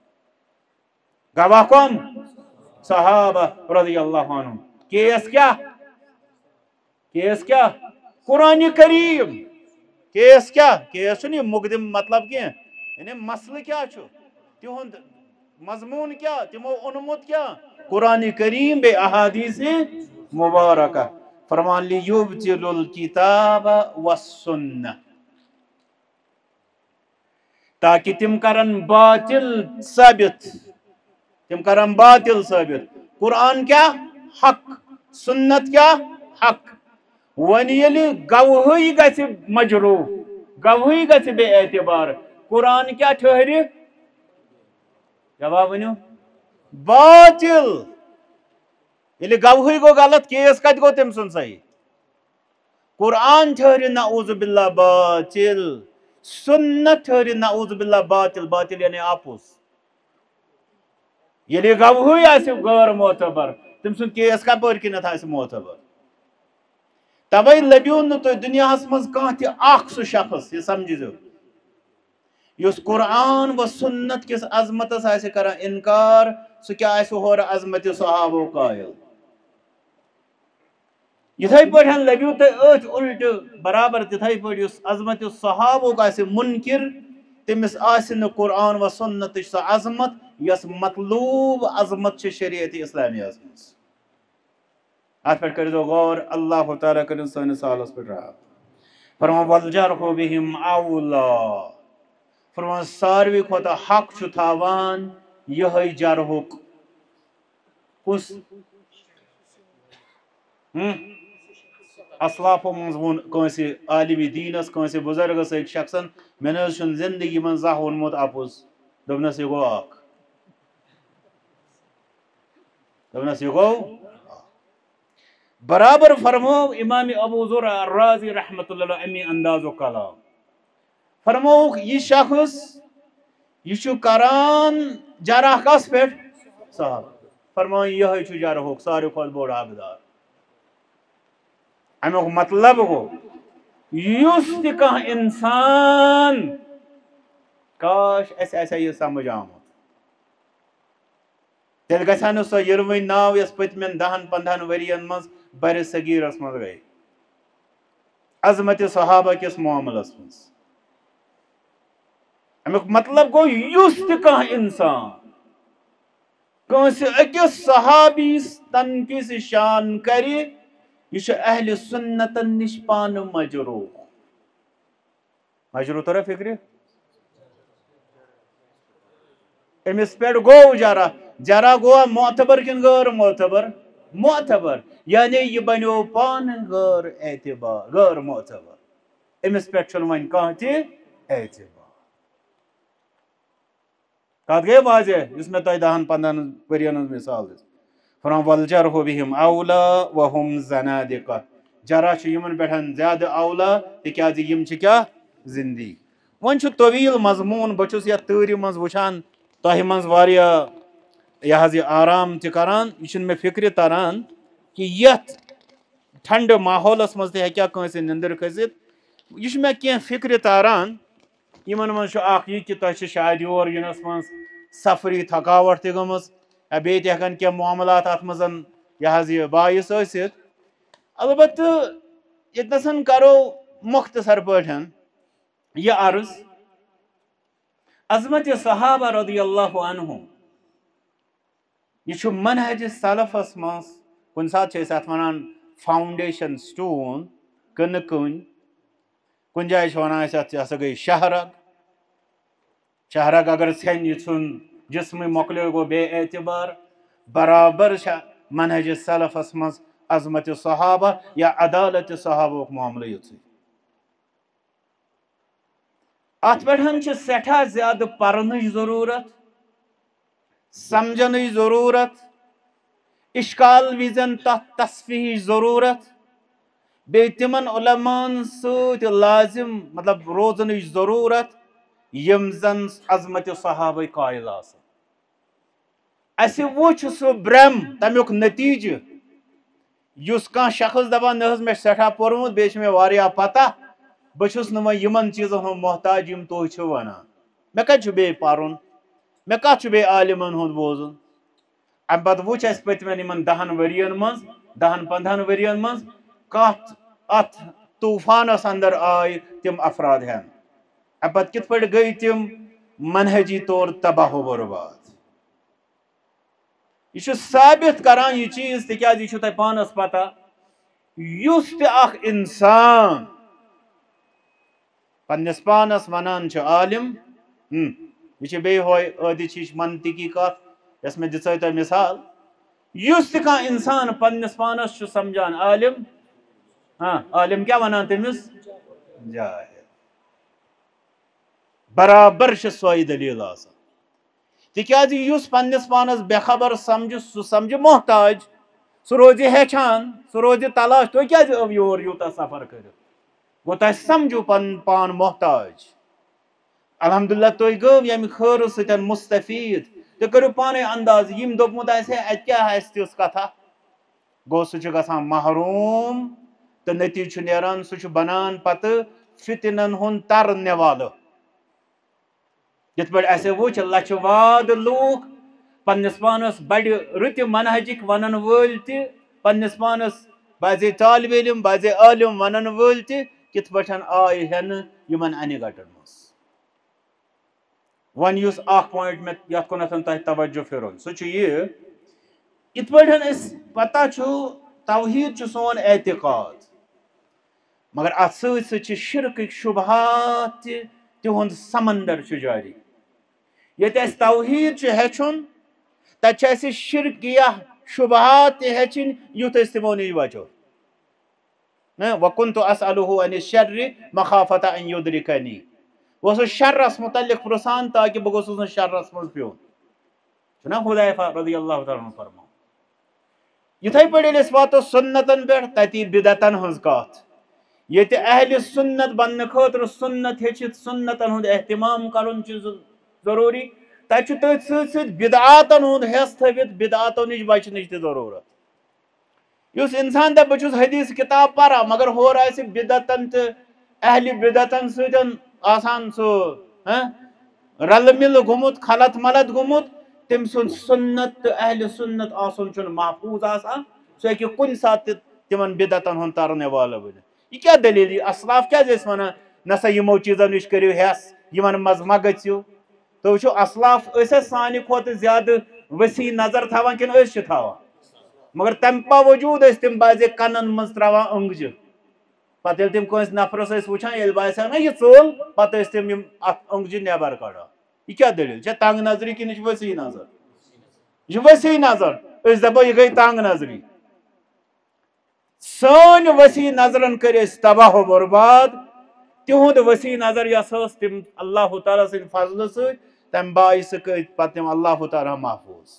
गवाह कौन सहाबा रज़ियल्लाहु अन्हुम केस क्या केस क्या कुरान करीम केस क्या केस छु मुकदम मतलब क्या यानी मसल क्या छु तिहुंद मजमून क्या तिमो उन्मुत क्या कुरान करीम बे अहादीस मुबारका फरमान ली युबतिलुल किताब वस्सुन्नह ताकि तिम करन बातिल साबित तिम करन बातिल साबित कुरान क्या हक सुन्नत क्या हक वन ये गवाही गछि मजरू गवाही गछि बे एतबार कुरान क्या ठहरे जवाब वनो बातिल ये गवाही गो गलत केस कत गो तम सुन सही قرآن ٹھہرِ نعوذ باللہ باطل، سنت ٹھہرِ نعوذ باللہ باطل، باطل یعنی آپوس. ییٚلہِ گواہٕے آسہِ غٲر معتبر تٔمۍ سُنٛد کیس کپٲرۍ کِنٮ۪تھ آسہِ معتبر. توے لبیو نہٕ تُہۍ دُنیاہس منٛز کانٛہہ تہِ اکھ سُہ شخص، یہِ سمجھزیو، یُس قرآن و سنت کِس عظمتس آسہِ کران انکار، سُہ کیٛاہ آسہِ ہورٕ عظمتِ صحابو قٲیل. یِتھے پٲٹھۍ لبیو تۄہہِ أتھۍ الٹہٕ برابر تِتھے پٲٹھۍ یُس عظمتِ صحابُک آسہِ مُنکر، تٔمِس آسہِ نہٕ قرآن و سنتٕچ سۄ عظمت یۄس مطلوب عظمت چھِ شریعت اسلامیہس منٛز. اتھ پٮ۪ٹھ کٔرۍزیو غور، اللہ تعالیٰ کٔرِن سٲنِس سوالس پٮ۪ٹھ رحم. فرمان والجرح بہم اولا، فرمان ساروی کھۄتہٕ حق چھُ تھاوان یِہوٚے جرحُک. کُس؟ اسلافو منٛز ووٚن کٲنٛسہِ عالمِ دیٖنس، کٲنٛسہِ بُزرگس أکۍ شخصن، مےٚ نہٕ حظ چھُنہٕ زندگی منٛز زانٛہہ ووٚنمُت اپُز. دوٚپنس یہِ گوٚو اکھ، دوٚپنس یہِ گوٚو برابر. فرموو امام ابو زرع الرازی رحمۃ اللہ علیہ امی اندازُک کلام. فرمووُکھ یہِ شخص یہِ چھُ کران جرح کس پٮ۪ٹھ؟ صحابہ. فرماوُن یِہوٚے چھُ جرحُک ساروی کھۄتہٕ بوٚڑ حقدار. امیُک مطلب گوٚو یُس تہِ کانٛہہ انسان، کاش اَسہِ آسہِ ہا یہِ سمجھ آمُت، تیٚلہِ گژھِ ہا نہٕ سۄ یِروٕنۍ ناو یۄس پٔتمٮ۪ن دہن پندہن ؤرین منٛز برِ صغیٖرس منٛز گٔے عظمتِ صحابہ کِس معاملس منٛز. امیُک مطلب گوٚو یُس تہِ کانٛہہ اِنسان کٲنٛسہِ أکِس صحابیس تنقیٖصِ شان کرِ، یہِ چھُ اہلِ سنتن نِش پانہٕ مجروح. مجروح ترا فکرِ؟ أمِس پٮ۪ٹھ گوٚو جرح. جرح گوٚوا معتبر کِنہٕ غٲر معتبر؟ معتبر. یعنی یہِ بنیو پانہٕ غٲر اعتبار، غٲر معتبر. أمِس پٮ۪ٹھ چھُنہٕ وۄنۍ کانٛہہ تہِ اعتبار. کتھ گٔے واضح یُس مےٚ تۄہہِ دہن پندہن ؤرین ہٕنٛز مثال دِژ. فرمان والجرح بہم اولا وہم زنادقہ. جرح چھُ یِمن پٮ۪ٹھ زیادٕ اولا تِکیٛازِ یِم چھِ کیٛاہ؟ زندی. وۄنۍ چھُ طویل مضموٗن، بہٕ چھُس یتھ تۭرِ منٛز وٕچھان تۄہہِ منٛز واریاہ یہِ حظ یہِ آرام تہِ کران. یہِ چھُنہٕ مےٚ فکرِ تران کہِ یتھ ٹھنڈٕ ماحولس منٛز تہِ ہیٚکیٛاہ کٲنٛسہِ نِندٕر کھٔسِتھ. یہِ چھُ مےٚ کینٛہہ فکرِ تاران. یِمن منٛز چھُ اکھ یہِ کہِ تۄہہِ چھِ شاید یور یِنس منٛز سفری تھکاوٹ تہِ گٔمٕژ، یا بیٚیہِ تہِ ہٮ۪کن کینٛہہ معاملات اتھ منٛز یہِ حظ یہِ باعث ٲسِتھ. البتہٕ ییٚتنس کرو مختصر پٲٹھۍ یہِ عرض، عظمتِ صحابہ رضی اللہ عنہم یہِ چھُ منہجِ سلفس منٛز، کُنہِ ساتہٕ چھِ أسۍ اتھ ونان فاؤنڈیشن سٹون، کٕنہٕ کٔنۍ. کُنہِ جایہِ چھِ ونان أسۍ اتھ یہِ ہسا گٔے شہرگ. شہرگ اگر ژھٮ۪نہِ یہِ ژھُن جسمٕے مۄکلیو گوٚو بے اعتبار. برابر چھےٚ منہجِ سلفس منٛز عظمتِ صحابہ یا عدالتِ صحابہُک معاملہٕ یِژھٕے. اتھ پٮ۪ٹھ چھِ سٮ۪ٹھاہ زیادٕ پرنٕچ ضروٗرت، سمجھنٕچ ضروٗرت، اشکال وِزٮ۪ن تتھ تصفیٖہٕچ ضروٗرت، بیٚیہِ تِمن علماہن سۭتۍ لازِم مطلب روزنٕچ ضروٗرت یِم زن عظمتِ صحابہ قٲیل آسن. اسہِ وٕچھ سُہ برٛم، تمیُک نتیٖجہٕ یُس کانٛہہ شخص دپان نہ حظ مےٚ چھُ سٮ۪ٹھاہ پوٚرمُت بیٚیہِ چھِ مےٚ واریاہ پتہ، بہٕ چھُس نہٕ وۄنۍ یِمن چیٖزن ہُنٛد محتاج یِم تُہۍ چھِو ونان. مےٚ کتہِ چھُ بیٚیہِ پرُن، مےٚ کتھ چھُ بیٚیہِ عالمن ہُنٛد بوزُن. امہِ پتہٕ وٕچھ اسہِ پٔتمٮ۪ن یِمن دہن ؤرین منٛز، دہن پندہن ؤرین منٛز کتھ اتھ طوٗفانس اندر آیہِ تِم افراد ہٮ۪نہٕ. امہِ پتہٕ کِتھ پٲٹھۍ گٔے تِم منہجی طور تباہ و برباد. یہ چھُ ثابت کران یہ چیز تِکیٛازِ یہِ چھُو تۄہہِ پانس پتہ یُس تہِ اکھ انسان پننس پانس ونان چھُ عالم، یہ چھِ بیٚیہِ ہوے ٲدِچ ہِش منطقی کتھ یۄس مےٚ دِژے تۄہہِ مثال. یُس تہِ کانٛہہ انسان پننس پانس چھُ سمجھان عالم، ہاں عالم کیٛاہ ونان تٔمِس؟ جاہل. برابر چھِ سۄے دلیٖل آسان. تِکیٛازِ یُس پننس پانس بے خبر سمجھِ سُہ سمجھِ محتاج، سہ روزِ ہیچھان سہ روزِ تلاش تُہۍ کیٛازِ ٲو یور یوٗتاہ سفر کٔرِتھ گوٚو تۄہہِ سمجھو پنُن پان محتاج الحمدللہ تُہۍ گٔو ییٚمہِ خٲرٕ سۭتۍ مستفیٖد تُہۍ کٔرِو پانے انداز یِم دوٚپمُت آسہِ ہے اَتہِ کیٛاہ آسہِ تِژھ کتھا گوٚو سُہ چھُ گژھان محروٗم تہٕ نٔتیٖجہٕ چھُ نیران سُہ چھُ بنان پتہٕ فِتنن ہُنٛد تر نِوالہٕ یِتھ پٲٹھۍ اَسہِ وٕچھ لچھِ واد لوٗکھ پننِس پانس بڑِ رٕتہِ منہجِکۍ ونن وٲلۍ تہِ پننِس پانس بازے طالبِ علم بازے عٲلِم ونن وٲلۍ تہِ کِتھ پٲٹھۍ آیہِ ہٮ۪نہٕ یِمن انہِ گٹن منٛز وۄنۍ یُس اکھ پویِنٹ مےٚ یتھ کُنتھ تۄہہِ توجہ پھِرو سُہ چھُ یہِ یِتھ پٲٹھۍ أسۍ پتہ چھُ توحیٖد چھُ سون اعتقاد مگر اتھ سۭتۍ سۭتۍ چھِ شرکٕکۍ شُبہات تہِ تِہُنٛد سمندر چھُ جاری ییٚتہِ اَسہِ توحیٖد چھُ ہیٚچھُن تتہِ چھِ اَسہِ شرکیہ شُبہات تہِ ہیٚچھِنۍ یُتھ أسۍ تِمو نِش بچو وَكُنتُ أسألُهُ عن الشر مخافة أن يدركني بہٕ اوسُس شرس متعلق پرژھان تاکہِ بہٕ گوٚژھُس نہٕ شرس منٛز پیوٚن چھُنہ حُذیفہ رضی اللہ تعالیٰ عنہ فرماوان یِتھے پٲٹھۍ ییٚلہِ أسۍ واتو سُنتن پٮ۪ٹھ تتہِ یی بِدعتن ہٕنٛز کتھ ییٚتہِ اہلِ سُنت بننہٕ خٲطرٕ سُنت ہیٚچھِتھ سُنتن ہُنٛد احتمام کرُن چھُ ضروٗری تتہِ چھُ تٔتھۍ سۭتۍ سۭتۍ بِدعاتن ہُنٛد حٮ۪س تھٲوِتھ بِدعاتو نِش بچنٕچ تہِ ضروٗرت یُس انسان دپہِ بہٕ چھُس حدیث کِتاب پران مگر ہورٕ آسہِ بِدعتن تہٕ اہلِ بِدعتن سۭتۍ آسان سُہ رلہٕ مِلہٕ گوٚمُت خلط ملط گوٚمُت تٔمۍ سُنٛد سُنت تہٕ اہلِ سُنت آسُن چھُنہٕ محفوٗظ آسان سُہ ہیٚکہِ کُنہِ ساتہٕ تہِ تِمن بِدعتن ہُنٛد ترن والہٕ بٔنِتھ یہِ کیٛاہ دٔلیٖل یہِ اسلاف کیٛازِ ٲسۍ ونان نسا یِمو چیٖزو نِش کٔرِو ہٮ۪س یِمن منٛز مہ گٔژھِو تُہۍ وٕچھِو اسلاف ٲسۍ اَسہِ سانہِ کھۄتہٕ زیادٕ ؤسیع نظر تھاوان کِنہٕ أسۍ چھِ تھاوان مگر تمہِ باوجوٗد ٲسۍ تِم بازے کنن منٛز تراوان أنٛگجہِ پتہٕ ییٚلہِ تِم کٲنٛسہِ نفرس ٲسۍ وٕچھان ییٚلہِ باسہِ ہا نا یہِ ژوٚل پتہٕ ٲسۍ تِم یِم اتھ أنٛگجہِ نٮ۪بر کڑان یہِ کیٛاہ دٔلیٖل یہِ چھےٚ تنٛگ نظری کِنہٕ یہِ چھِ ؤسیع نظر یہِ چھِ ؤسیع نظر أسۍ دپو یہِ گٔے تنٛگ نظری سٲنۍ ؤسیع نظرن کٔرۍ أسۍ تباہ و برباد تِہُنٛد ؤسیع نظر یۄس ٲس تِم اللہ تعالیٰ سٕنٛدِ فضلہٕ سۭتۍ تمہِ باعثہٕ کٔرۍ پتہٕ تِم اللہ تعالیٰ محفوٗظ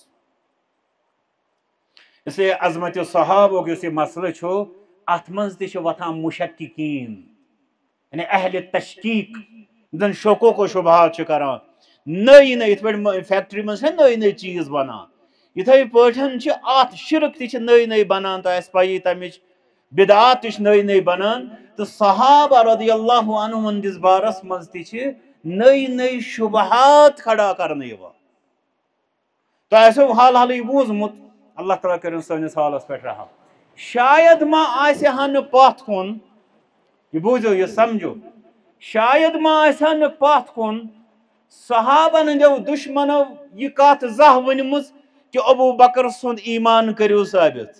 اس لیے عظمتِ صحابُک یُس یہِ مسلہٕ چھُ اتھ منٛز تہِ چھِ وۄتھان مُشکِکیٖن یعنی اہلِ تشکیٖق زن شوکوک و شُبہات چھِ کران نٔے نٔے یِتھ پٲٹھۍ فیکٹری منٛز چھِنہ نٔے نٔے چیٖز بنان یِتھے پٲٹھۍ چھِ اتھ شرک تہِ چھِ نٔے نٔے بنان تۄہہِ آسہِ پیی تمِچ بِدعات تہِ چھِ نٔے نٔے بنان تہٕ صحابہ رضی اللہ عنہُم ہٕنٛدِس بارس منٛز تہِ چھِ نٔے نٔے شُبہات کھڑا کرنہٕ یِوان تۄہہِ آسیو حال حالٕے بوٗزمُت اللہ تعالیٰ کٔرِنۍ سٲنِس حالس پٮ۪ٹھ رحم شاید ما آسہِ ہا نہٕ پتھ کُن یہِ بوٗزِو یہِ سمجھو شاید ما آسہِ ہا نہٕ پتھ کُن صحابن ہٕنٛدیو دُشمنو یہِ کتھ زانٛہہ ؤنمٕژ کہِ ابوٗ بکر سُنٛد ایٖمان کٔرِو ثٲبت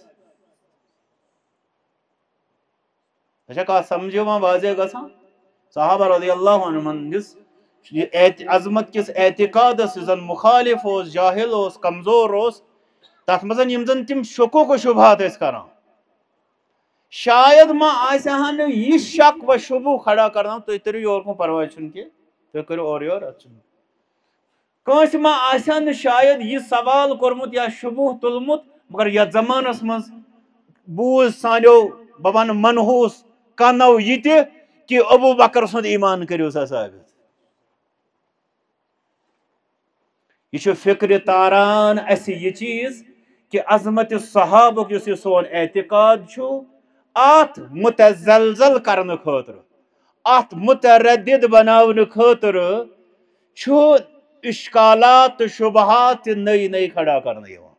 سۄ چھےٚ کتھ سمجھ یِوان واضح گژھان صحابہ رضی اللہ عنہُم ہٕنٛدِس عظمت کِس اعتقادس یُس زن مُخالف اوس جاہل اوس کمزور اوس تتھ منٛز یِم زن تِم شکوک و شُبہات ٲسۍ کران شاید ما آسہِ ہا نہٕ یہِ شک و شُبہٕ کھڑا کرناوُن تُہۍ تٔرِو یور کُن پرواے چھُنہٕ کینٛہہ تُہۍ کٔرِو اورٕ یور اتھ چھُنہٕ کٲنٛسہِ ما آسہِ ہا نہٕ شاید یہِ سوال کوٚرمُت یا شُبہٕ تُلمُت مگر یتھ زمانس منٛز بوٗز سانیو بہٕ ونہٕ منحوٗس کانو یہِ تہِ کہِ ابوٗ بکر سُنٛد ایٖمان کٔرِو سا ثٲبت یہِ چھُ فِکرِ تاران اسہِ یہِ چیٖز کہِ عظمتِ صحابُک یُس یہِ سون اعتقاد چھُ اتھ مُتزلزل کرنہٕ خٲطرٕ اتھ متردد بناونہٕ خٲطرٕ چھُ اِشکالات تہٕ شُبہات تہِ نٔے نٔے کھڑا کرنہٕ یِوان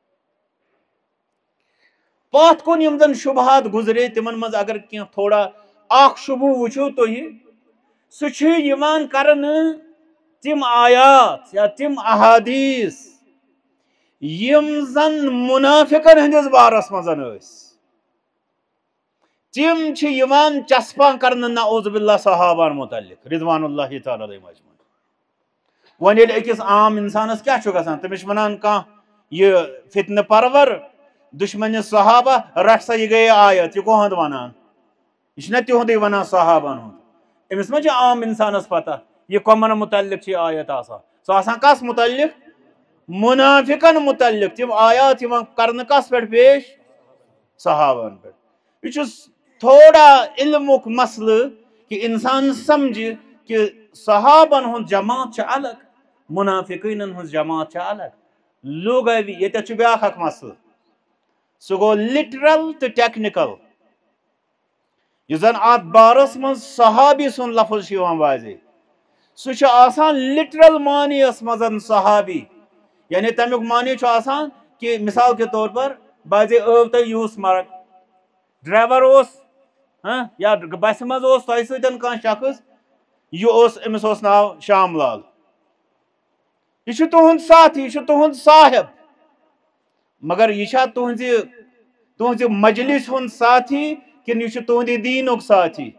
پتھ کُن یِم زن شُبہات گُزرے تِمن منٛز اگر کینٛہہ تھوڑا اکھ شُبہٕ وٕچھِو تُہۍ سُہ چھُ یِوان کرنہٕ تِم آیات یا تِم احادیٖث یِم زن مُنافِقن ہٕنٛدِس بارس منٛز ٲسۍ تِم چھِ یِوان چسپاں کرنہٕ نعوذ باللہ صحابن متعلق رضوان اللہ تعالیٰ علیہم اجمعین وۄنۍ ییٚلہِ أکِس عام انسانس کیٛاہ چھُ گژھان تٔمِس چھِ ونان کانٛہہ یہِ فتنہٕ پرور دُشمنہِ صحابہ رٹ سا یہِ گٔیے آیت یہِ کُہُنٛد ونان یہِ چھُنہ تِہُنٛدُے ونان صحابن ہُنٛد أمِس ما چھِ عام انسانس پتہ یہِ کۄمن متعلق چھِ یہِ آیت آسان سۄ آسان کس متعلق مُنافِقن متعلق تِم آیات یِوان کرنہٕ کس پٮ۪ٹھ پیش صحابن پہ یہ تھوڑا علمک مسئلہ کہ انسان سمجھ کہ صحابن ہند جماعت الگ منافقین ہند جماعت الگ لغوی یہ بیاکھ اخ مسئلہ سہ گو لٹرل تو ٹیکنیکل یہ زن ات بارس من صحابی سن لفظ واضح سہ آسان لٹرل معنی اس مزن صحابی یعنی تمیک معنی آسان کہ مثال کے طور پر بازے او تو یوس مرک ڈرائیور اس ہاں یا بس مز تہ ستن کان شخص یہ اس امس اس ناو شام لال یہ تہند ساتھی یہ تہند صاحب مگر یہ تہذ تہذ مجلس ہند ساتھی کن یہ تہندی دینک ساتھی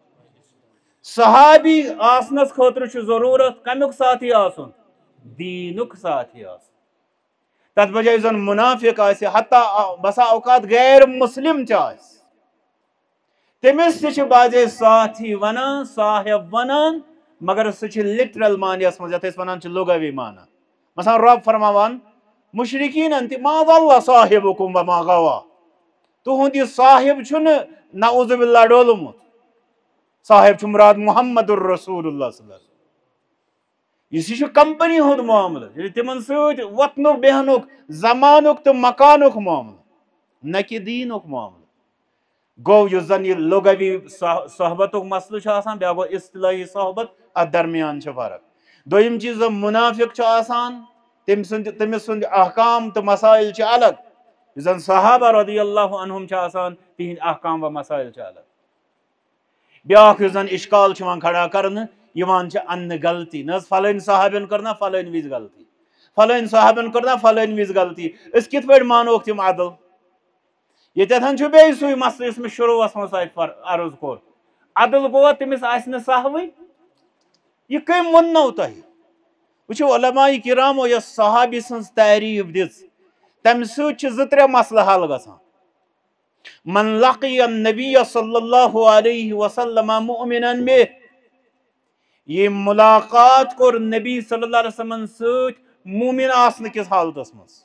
صحابی آسنس خاطر ضرورت کمیک ساتھی آسن دینک ساتھی آسن تت بجائے زن منافق آسہ حتی بسا اوقات غیر مسلم تس تمس تہ بازے ساتھی ونان صاحب ونان مگر سہ لٹرل معنی اس مز یت ونان لغوی معنی مثلا رب فرماوان مشرکین انت ما ضل صاحبکم وما غوا تہند یہ صاحب چھ نعوذ باللہ ڈولمت صاحب چھ مراد محمد الرسول اللہ صلی اللہ علیہ وسلم یہ کمپنی ہند معاملہ تمن ست وتنک بیہنک زمانک تو مکانک معاملہ نہ کہ دینک معاملہ گو اس زن یہ لغوی صحبتک مسئلہ آسان بیا گو اصطلاحی صحبت ات درمیان فرق دویم چیز منافق آسان تم سند تمس سند احکام تو مسائل الگ زن صحابہ رضی اللہ عنہم آسان تہند احکام و مسائل الگ بیاکھ زن اشکال کھڑا کرنے ان غلطی نہ فلن صحابن کرنا فلن وز غلطی فلن صحابن کرنا فلن وز غلطی اس کت پہ مانوک تم عدل یہ بی سوئی مسئلہ اس میں شروع مز عرض کور عدل گو تمس آہ سہوی یہ کم ونو تہ وچو علماء کرامو یس صحابی سن تعریف دس تم ست زر مسئلہ حل گسان من لقی النبی صلی اللہ علیہ وسلم مؤمنا بہ یہ ملاقات کور نبی صلی اللہ علیہ وسلم ست مومن آسن کس حالتس مز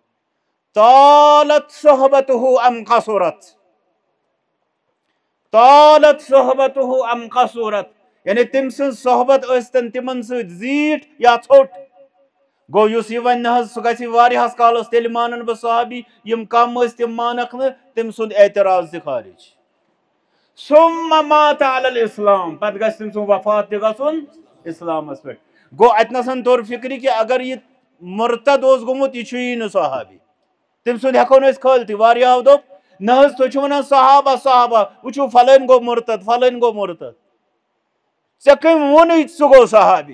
طالت صحبته ام قصرت طالت صحبته ام قصرت یعنی تم سن صحبت استن تمن ست زیٹ یا ژھوٹ گو اس یہ ون سہ گژھِ واریاہس کالس تیل مانن بہ صحابی یم کم اس تم مانک نہ تم سند اعتراض تہ خارج ثم مات علی الاسلام پتہ گژھِ تم سن وفات تہ گژھن اسلامس پہ گو اتنسن طور فکری کہ اگر یہ مرتد اوس گومت یہ چھی نہ صحابی تم سند ہیکو نہ کھلتی واریاہو دوپ نہ حظ تُہۍ چھِو ونان صحابہ صحابہ وچھو فلٲنۍ گو مرتد فلٲنۍ گو مرتد ژےٚ کٔمۍ ووٚنُے سُہ گوٚو صحابی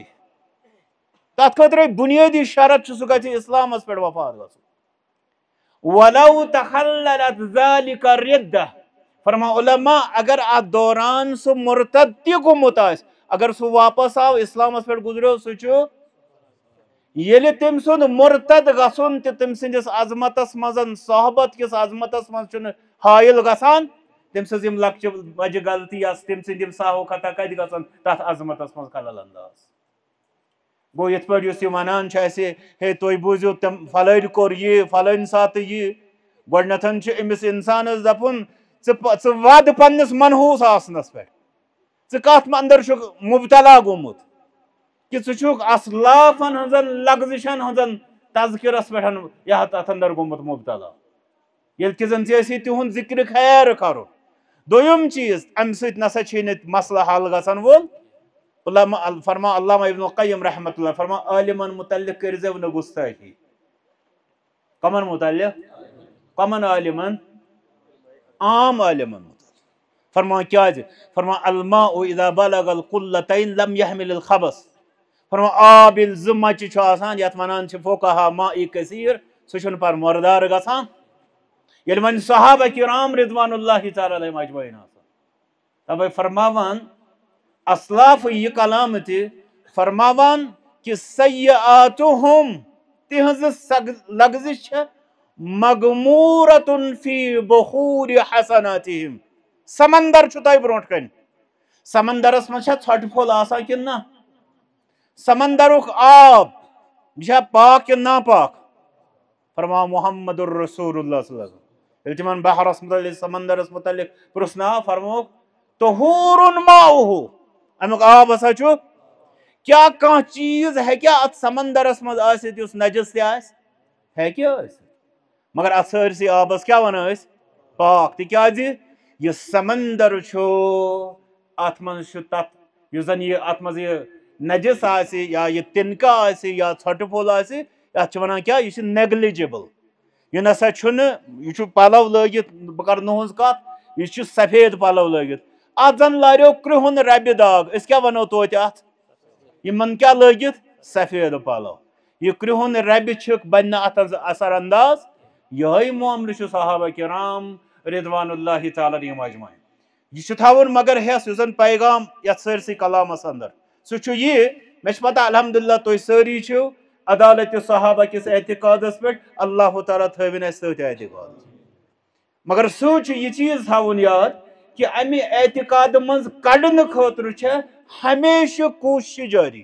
تتھ خٲطرٕ بنیٲدی شرط چھُ سُہ گژھِ اسلامس پٮ۪ٹھ وفات گژھُن ولو تخللت ذلك الردة فرما علماء اگر اتھ دوران سُہ مرتد تہِ گوٚمُت آسہِ اگر سُہ واپس آو اسلامس پٮ۪ٹھ گُزریو سُہ چھُ ییٚلہِ تٔمۍ سُنٛد مرتد گژھُن تہِ تٔمۍ سٕنٛدِس عظمتس منٛز صحبت کِس عظمتس منٛز چھُنہٕ حٲیل گژھان تٔمۍ سٕنٛز یِم لۄکچہِ بجہِ غلطی آسہٕ تٔمۍ سٕنٛدۍ یِم ساہو خطا کتہِ گژھن تتھ عظمتس منٛز خلل انداز گوٚو یِتھ پٲٹھۍ یُس یہِ ونان چھُ اسہِ ہے تُہۍ بوٗزِو تِم فلٲنۍ کوٚر یہِ فلٲنۍ ساتہٕ یہِ گۄڈنیتھ چھُ أمِس انسانس دپُن ژٕ ژٕ ود پننِس منحوس آسنس پٮ۪ٹھ ژٕ کتھ اندر چھُکھ مبتلا گوٚمُت کہ ژٕ چھُکھ اسلافن ہنزن لغزشن ہنزن تذکرس پٮ۪ٹھ یتھ اتھ اندر گوٚمُت مبتلا ییٚلہِ کہِ زن ژےٚ ٲسی تِہُنٛد ذکرِ خیر کرُن دوٚیُم چیٖز امہِ سۭتۍ نسا چھُے نہٕ مسلہٕ حل گژھن وول علامہ فرما علامہ ابن القیم رحمۃ اللہ فرما عالمن متعلق کٔرزیو نہٕ گُستٲخی کمن متعلق کمن عالمن عام عالمن متعلق فرما کیازِ فرما الماء اذا بلغ القلتين لم يحمل الخبث فرما آب ییٚلہِ زٕ مچہِ چھُ آسان یتھ ونان چھِ فقہا ماء کثیر سُہ چھُنہٕ پتہٕ مردار گژھان ییٚلہِ وۄنۍ صحابہ کرام رضوان اللہ تعالیٰ علیہم اجمعین آسان تبے فرماوان اسلاف یہ کلام تہ فرماوان کہ سیئاتہم تہنز لغزش چھ مغمورۃ فی بحور حسناتہم سمندر چھُ تۄہہِ برونٛٹھ کَنہِ سمندرس منٛز چھا ژھۄٹہٕ پھوٚل آسان کِنہٕ نہ سمندرُک آب یہِ چھا پاک کِنہٕ ناپاک فرما محمد الرسول اللہ صلی اللہ علیہ وسلم یل تمن بحرس متعلق سمندرس متعلق پرسنا فرموک طہور ماؤہ امیک آب ہسا چھُ کیا کانٛہہ چیز ہیٚکیا اتھ سمندرس مز آسِتھ یُس نجس تہِ آسہِ ہیٚکہِ ٲسِتھ مگر اتھ سٲرسٕے آبس کیا ونان أسۍ پاک تِکیازِ یہ سمندر چھُ اتھ منٛز چھُ تتھ یُس زن یہ اتھ منٛز یہ نجس آسہِ یا یہ تنکا آسہِ یا ژھۄٹہٕ پھوٚل آسہِ اتھ چھِ ونان کیا یہ چھُ نیگلِجبل یہ نسا چھُنہٕ یہ چھُ پلو لٲگِتھ بہٕ کرٕ نُہنٛز کتھ یہ چھُ سفید پلو لٲگِتھ اتھ زن لاریو کرٛہُن ربہِ داغ أسۍ کیاہ ونو توتہِ اتھ یمن کیا لٲگِتھ سفید پلو یہ کرٛہُن ربہِ چھِکھ بنہِ اتھ اثر انداز یہے معاملہٕ چھُ صحابہ کرام رضوان اللہ تعالیٰ علیہم اجمعین یہ چھُ تھاوُن مگر ہیس یُس زن پیغام یتھ سٲرسٕے کلامس اندر سُہ چھُ یہِ مےٚ چھِ پتہ الحمدللہ تُہۍ سٲری چھِو عدالتِ صحابہ کِس اعتقادس پٮ۪ٹھ اللہ تعالیٰ تھٲوِن اَسہِ تٔتھۍ اعتقادس مگر سُہ چھُ یہِ چیٖز تھاوُن یاد کہ امہِ اعتقاد منٛز کڑنہٕ خٲطرٕ چھےٚ ہمیشہ کوٗشش جٲری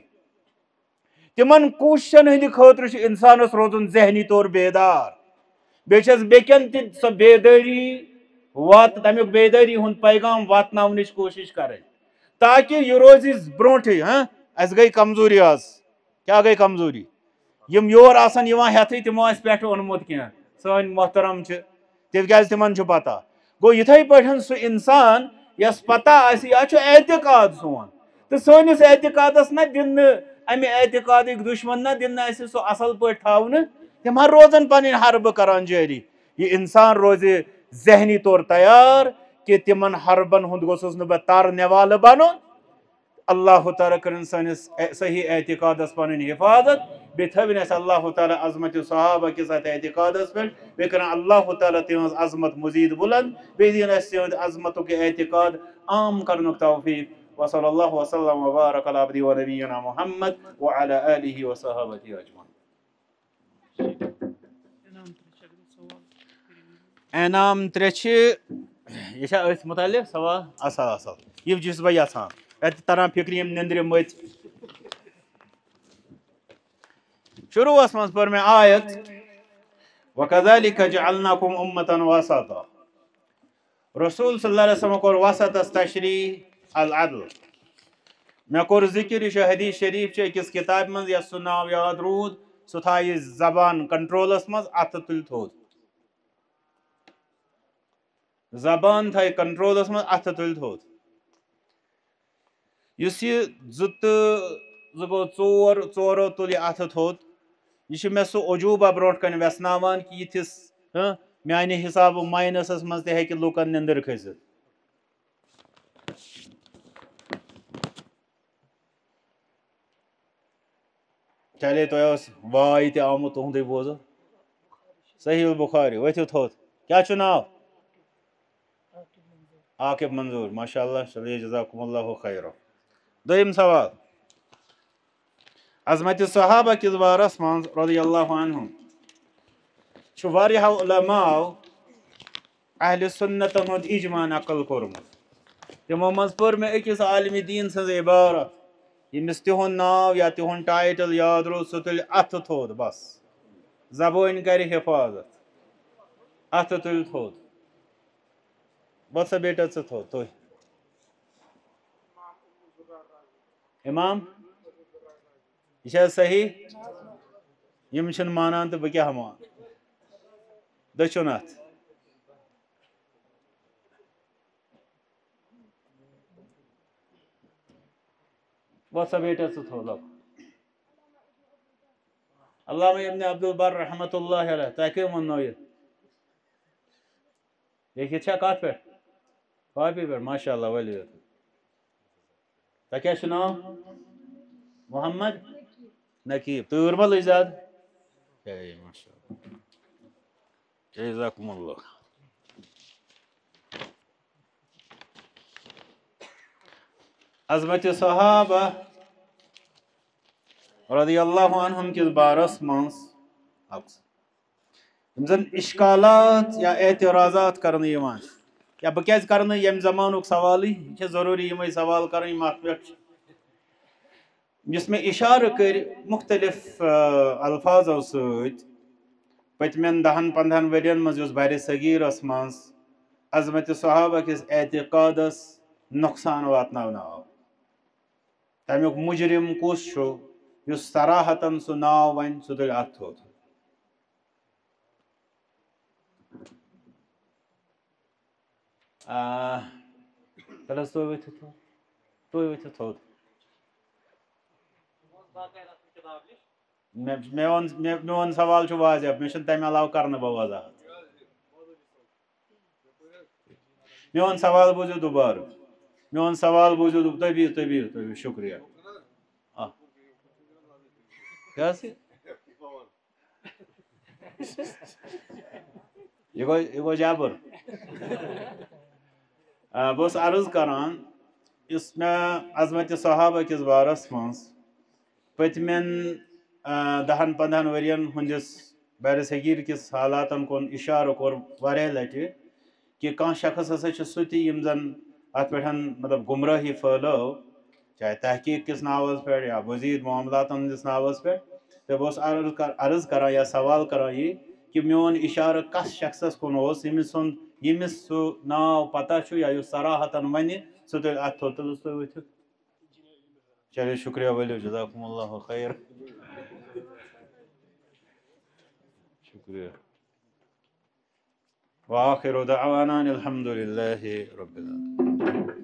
تمن کوٗششن ہٕنٛدِ خٲطرٕ چھُ انسانس روزُن ذہنی طور بیدار بیٚیہِ چھس بیٚکٮ۪ن تہِ سۄ بیدٲری وات تمیُک بیدٲری ہُنٛد پیغام واتناونٕچ کوٗشش کرٕنۍ تاکہ یہ روزِ برونٛٹھٕے ہاں اسہِ گٔے کمزوری آز کیٛاہ گٔے کمزوری یم یور آسن یِوان ہیٚتھٕے تِمو آسہِ پٮ۪ٹھٕ اوٚنمُت کینٛہہ سٲنۍ محترم چھِ تِکیٛازِ تِمن چھُ پتہ گوٚو یِتھے پٲٹھۍ سُہ انسان یس پتہ آسہِ یہِ چھُ اعتقاد سون تہٕ سٲنِس اعتقادس نہ دِن نہٕ امہِ اعتقادٕکۍ دُشمن نہ دِن نہٕ اَسہِ سُہ اصل پٲٹھۍ تھاونہٕ تِم ہا روزن پنٕنۍ حربہٕ کران جٲری یہ انسان روزِ ذہنی طور تیار کہ تمن حربن ہُنٛد گوٚژھُس نہٕ بہٕ تر نوالہٕ بنُن اللہ تعالیٰ کرن سٲنِس صحیح اعتقادس پنٕنۍ حفاظت بیٚیہِ تھٲوِن اَسہِ اللہ تعالیٰ عظمتِ صحابہ کِس اتھ اعتقادس پٮ۪ٹھ بیٚیہِ کرن اللہ تعالیٰ تِہنٛز عظمت مزیٖد بلند بیٚیہِ دِیِن اَسہِ تِہنٛدِ عظمتُک اعتقاد عام کرنُک توفیق وصلی اللہ وسلم وبارک علی عبدہ ونبینا محمد وعلی آلہ وصحبہ اجمعین انعام ترٛےٚ چھِ یہ چھا أتھۍ متعلق سوال اصل اصل یہِ چھُس بہٕ یژھان اتہِ تران فکرِ یِم نندرِ مٔتۍ شروعس منٛز پٔر مےٚ آیت وَكَذَلِكَ جَعَلْنَاكُمْ أُمَّةً وَسَطًا رسول صلی اللہ علیہ وسلم کوٚر وسطس تشریح العدل مےٚ کوٚر ذکر یہِ چھُ حدیث شریف چھِ أکِس کِتابہِ منٛز یَس سُہ ناو یاد روٗد سُہ تھایہِ زبان کنٹرولس منٛز اَتھٕ تُلہِ تھوٚد زبان تھایہِ کنٹرولس منٛز اَتھٕ تُلہِ تھوٚد یُس یہِ زٕ تہٕ زٕ گوٚو ژور ژورو تُل یہِ اَتھٕ تھوٚد یہ چھُ مےٚ سُہ عجوٗبہ برونٛٹھ کَنہِ ویژناوان کہِ یِتھِس میانہِ حسابہٕ ماینسس منٛز تہِ ہیٚکہِ لُکن نِندٕر کھٔسِتھ چلے تۄہہِ اوس واے تہِ آمُت تُہُنٛدُے بوزو صحیح البخاری ؤتھِو تھوٚد کیٛاہ چھُ ناو عاقب منظور ماشاء اللہ چلیے جزاکم اللہ خیرا دوٚیِم سوال عظمتِ صحابہ کِس بارس منٛز رضی اللہ عنہم چھُ واریاہو علماءو اہلِ سُنتن ہُنٛد اجماع نقل کوٚرمُت تِمو منٛز پٔر مےٚ أکِس عالمِ دیٖن سٕنٛز عبارت ییٚمِس تِہُنٛد ناو یا تِہُنٛد ٹایٹل یاد روٗد سُہ تُلہِ اَتھٕ تھوٚد بس زبٲنۍ کرِ حفاظت اَتھٕ تُلہِ تھوٚد بہٕ سا بیٹا ژٕ تھوٚد تُہۍ امام یہ چھا صحیح یم چھِنہٕ مانان تہٕ بہٕ کیٛاہ مانہٕ دٔچھُن اتھ بہٕ سا بیٹا ژٕ تھوٚد علامہ ابن عبد البر رحمۃ اللہ علیہ تۄہہِ کٔمۍ ووٚننو یہِ لیکھِتھ چھا کتھ پٮ۪ٹھ کاپی پٮ۪ٹھ ماشاء اللہ ؤلِو تۄہہِ کیٛاہ چھُ ناو محمد نقیب تۭر ما لٔج زیادٕ ہے ماشاء اللہ جزاکم اللہ عظمتِ صحابہ رضی اللہ عنہم کِس بارس منٛز یِم زن اشکالات یا اعتراضات کرنہٕ یِوان چھِ یا بہٕ کیٛازِ کرٕ نہٕ ییٚمہِ زمانُک سوالٕے یہِ چھِ ضروٗری یِمے سوال کرٕنۍ یِم اتھ پٮ۪ٹھ چھِ یُس مےٚ اِشارٕ کٔرۍ مختلف الفاظو سۭتۍ پتمن دہن پندہن ورین مز یس بر صغیرس مز عظمت صحابہ کس اعتقادس نقصان واتناون آو تمیک مجرم کس یس صراحتن سہ ناو ون سہ تل اتھ تھوٚد تل حظ تُہۍ ؤتھِو تھوٚد تُہۍ ؤتھِو تھوٚد میون میون سوال چھُ واضح مےٚ چھُنہٕ تمہِ علاوٕ کرنہٕ بہٕ وضاحت میون سوال بوٗزِو دُبارٕ میون سوال بوٗزِو تُہۍ بِہِو تُہۍ بِہِو تُہۍ بِہِو شُکریہ آ کیٛاہ حظ یہ گوٚو یہ گوٚو جبر بہٕ اوسُس عرض کران یُس مےٚ عظمتِ صحابہ کِس بارس منٛز پٔتمٮ۪ن دہن پندہن ؤرین ہٕنٛدِس بر صغیٖر کِس حالاتن کُن اِشارٕ کوٚر واریاہ لٹہِ کہ کانٛہہ شخص ہسا چھُ سُہ تہِ یِم زن اتھ پٮ۪ٹھ مطلب گمرٲہی پھٲلٲو چاہے تحقیٖق کِس ناوس پٮ۪ٹھ یا مزیٖد معاملاتن ہٕنٛدِس ناوس پٮ۪ٹھ تہٕ بہٕ اوسُس عرض عرض کران یا سوال کران یہِ کہ میون اِشارٕ کس شخصس کُن اوس ییٚمِس سُنٛد ییٚمِس سُہ ناو پتہ چھُ یا یُس صراحتن ونہِ سُہ تُلہِ اتھ تھوٚد تُل حظ تُہۍ ؤتھِو چلو شکریہ ؤلِو جزاکم اللہ خیر شکریہ وآخر دعوانا الحمد للہ رب العالمین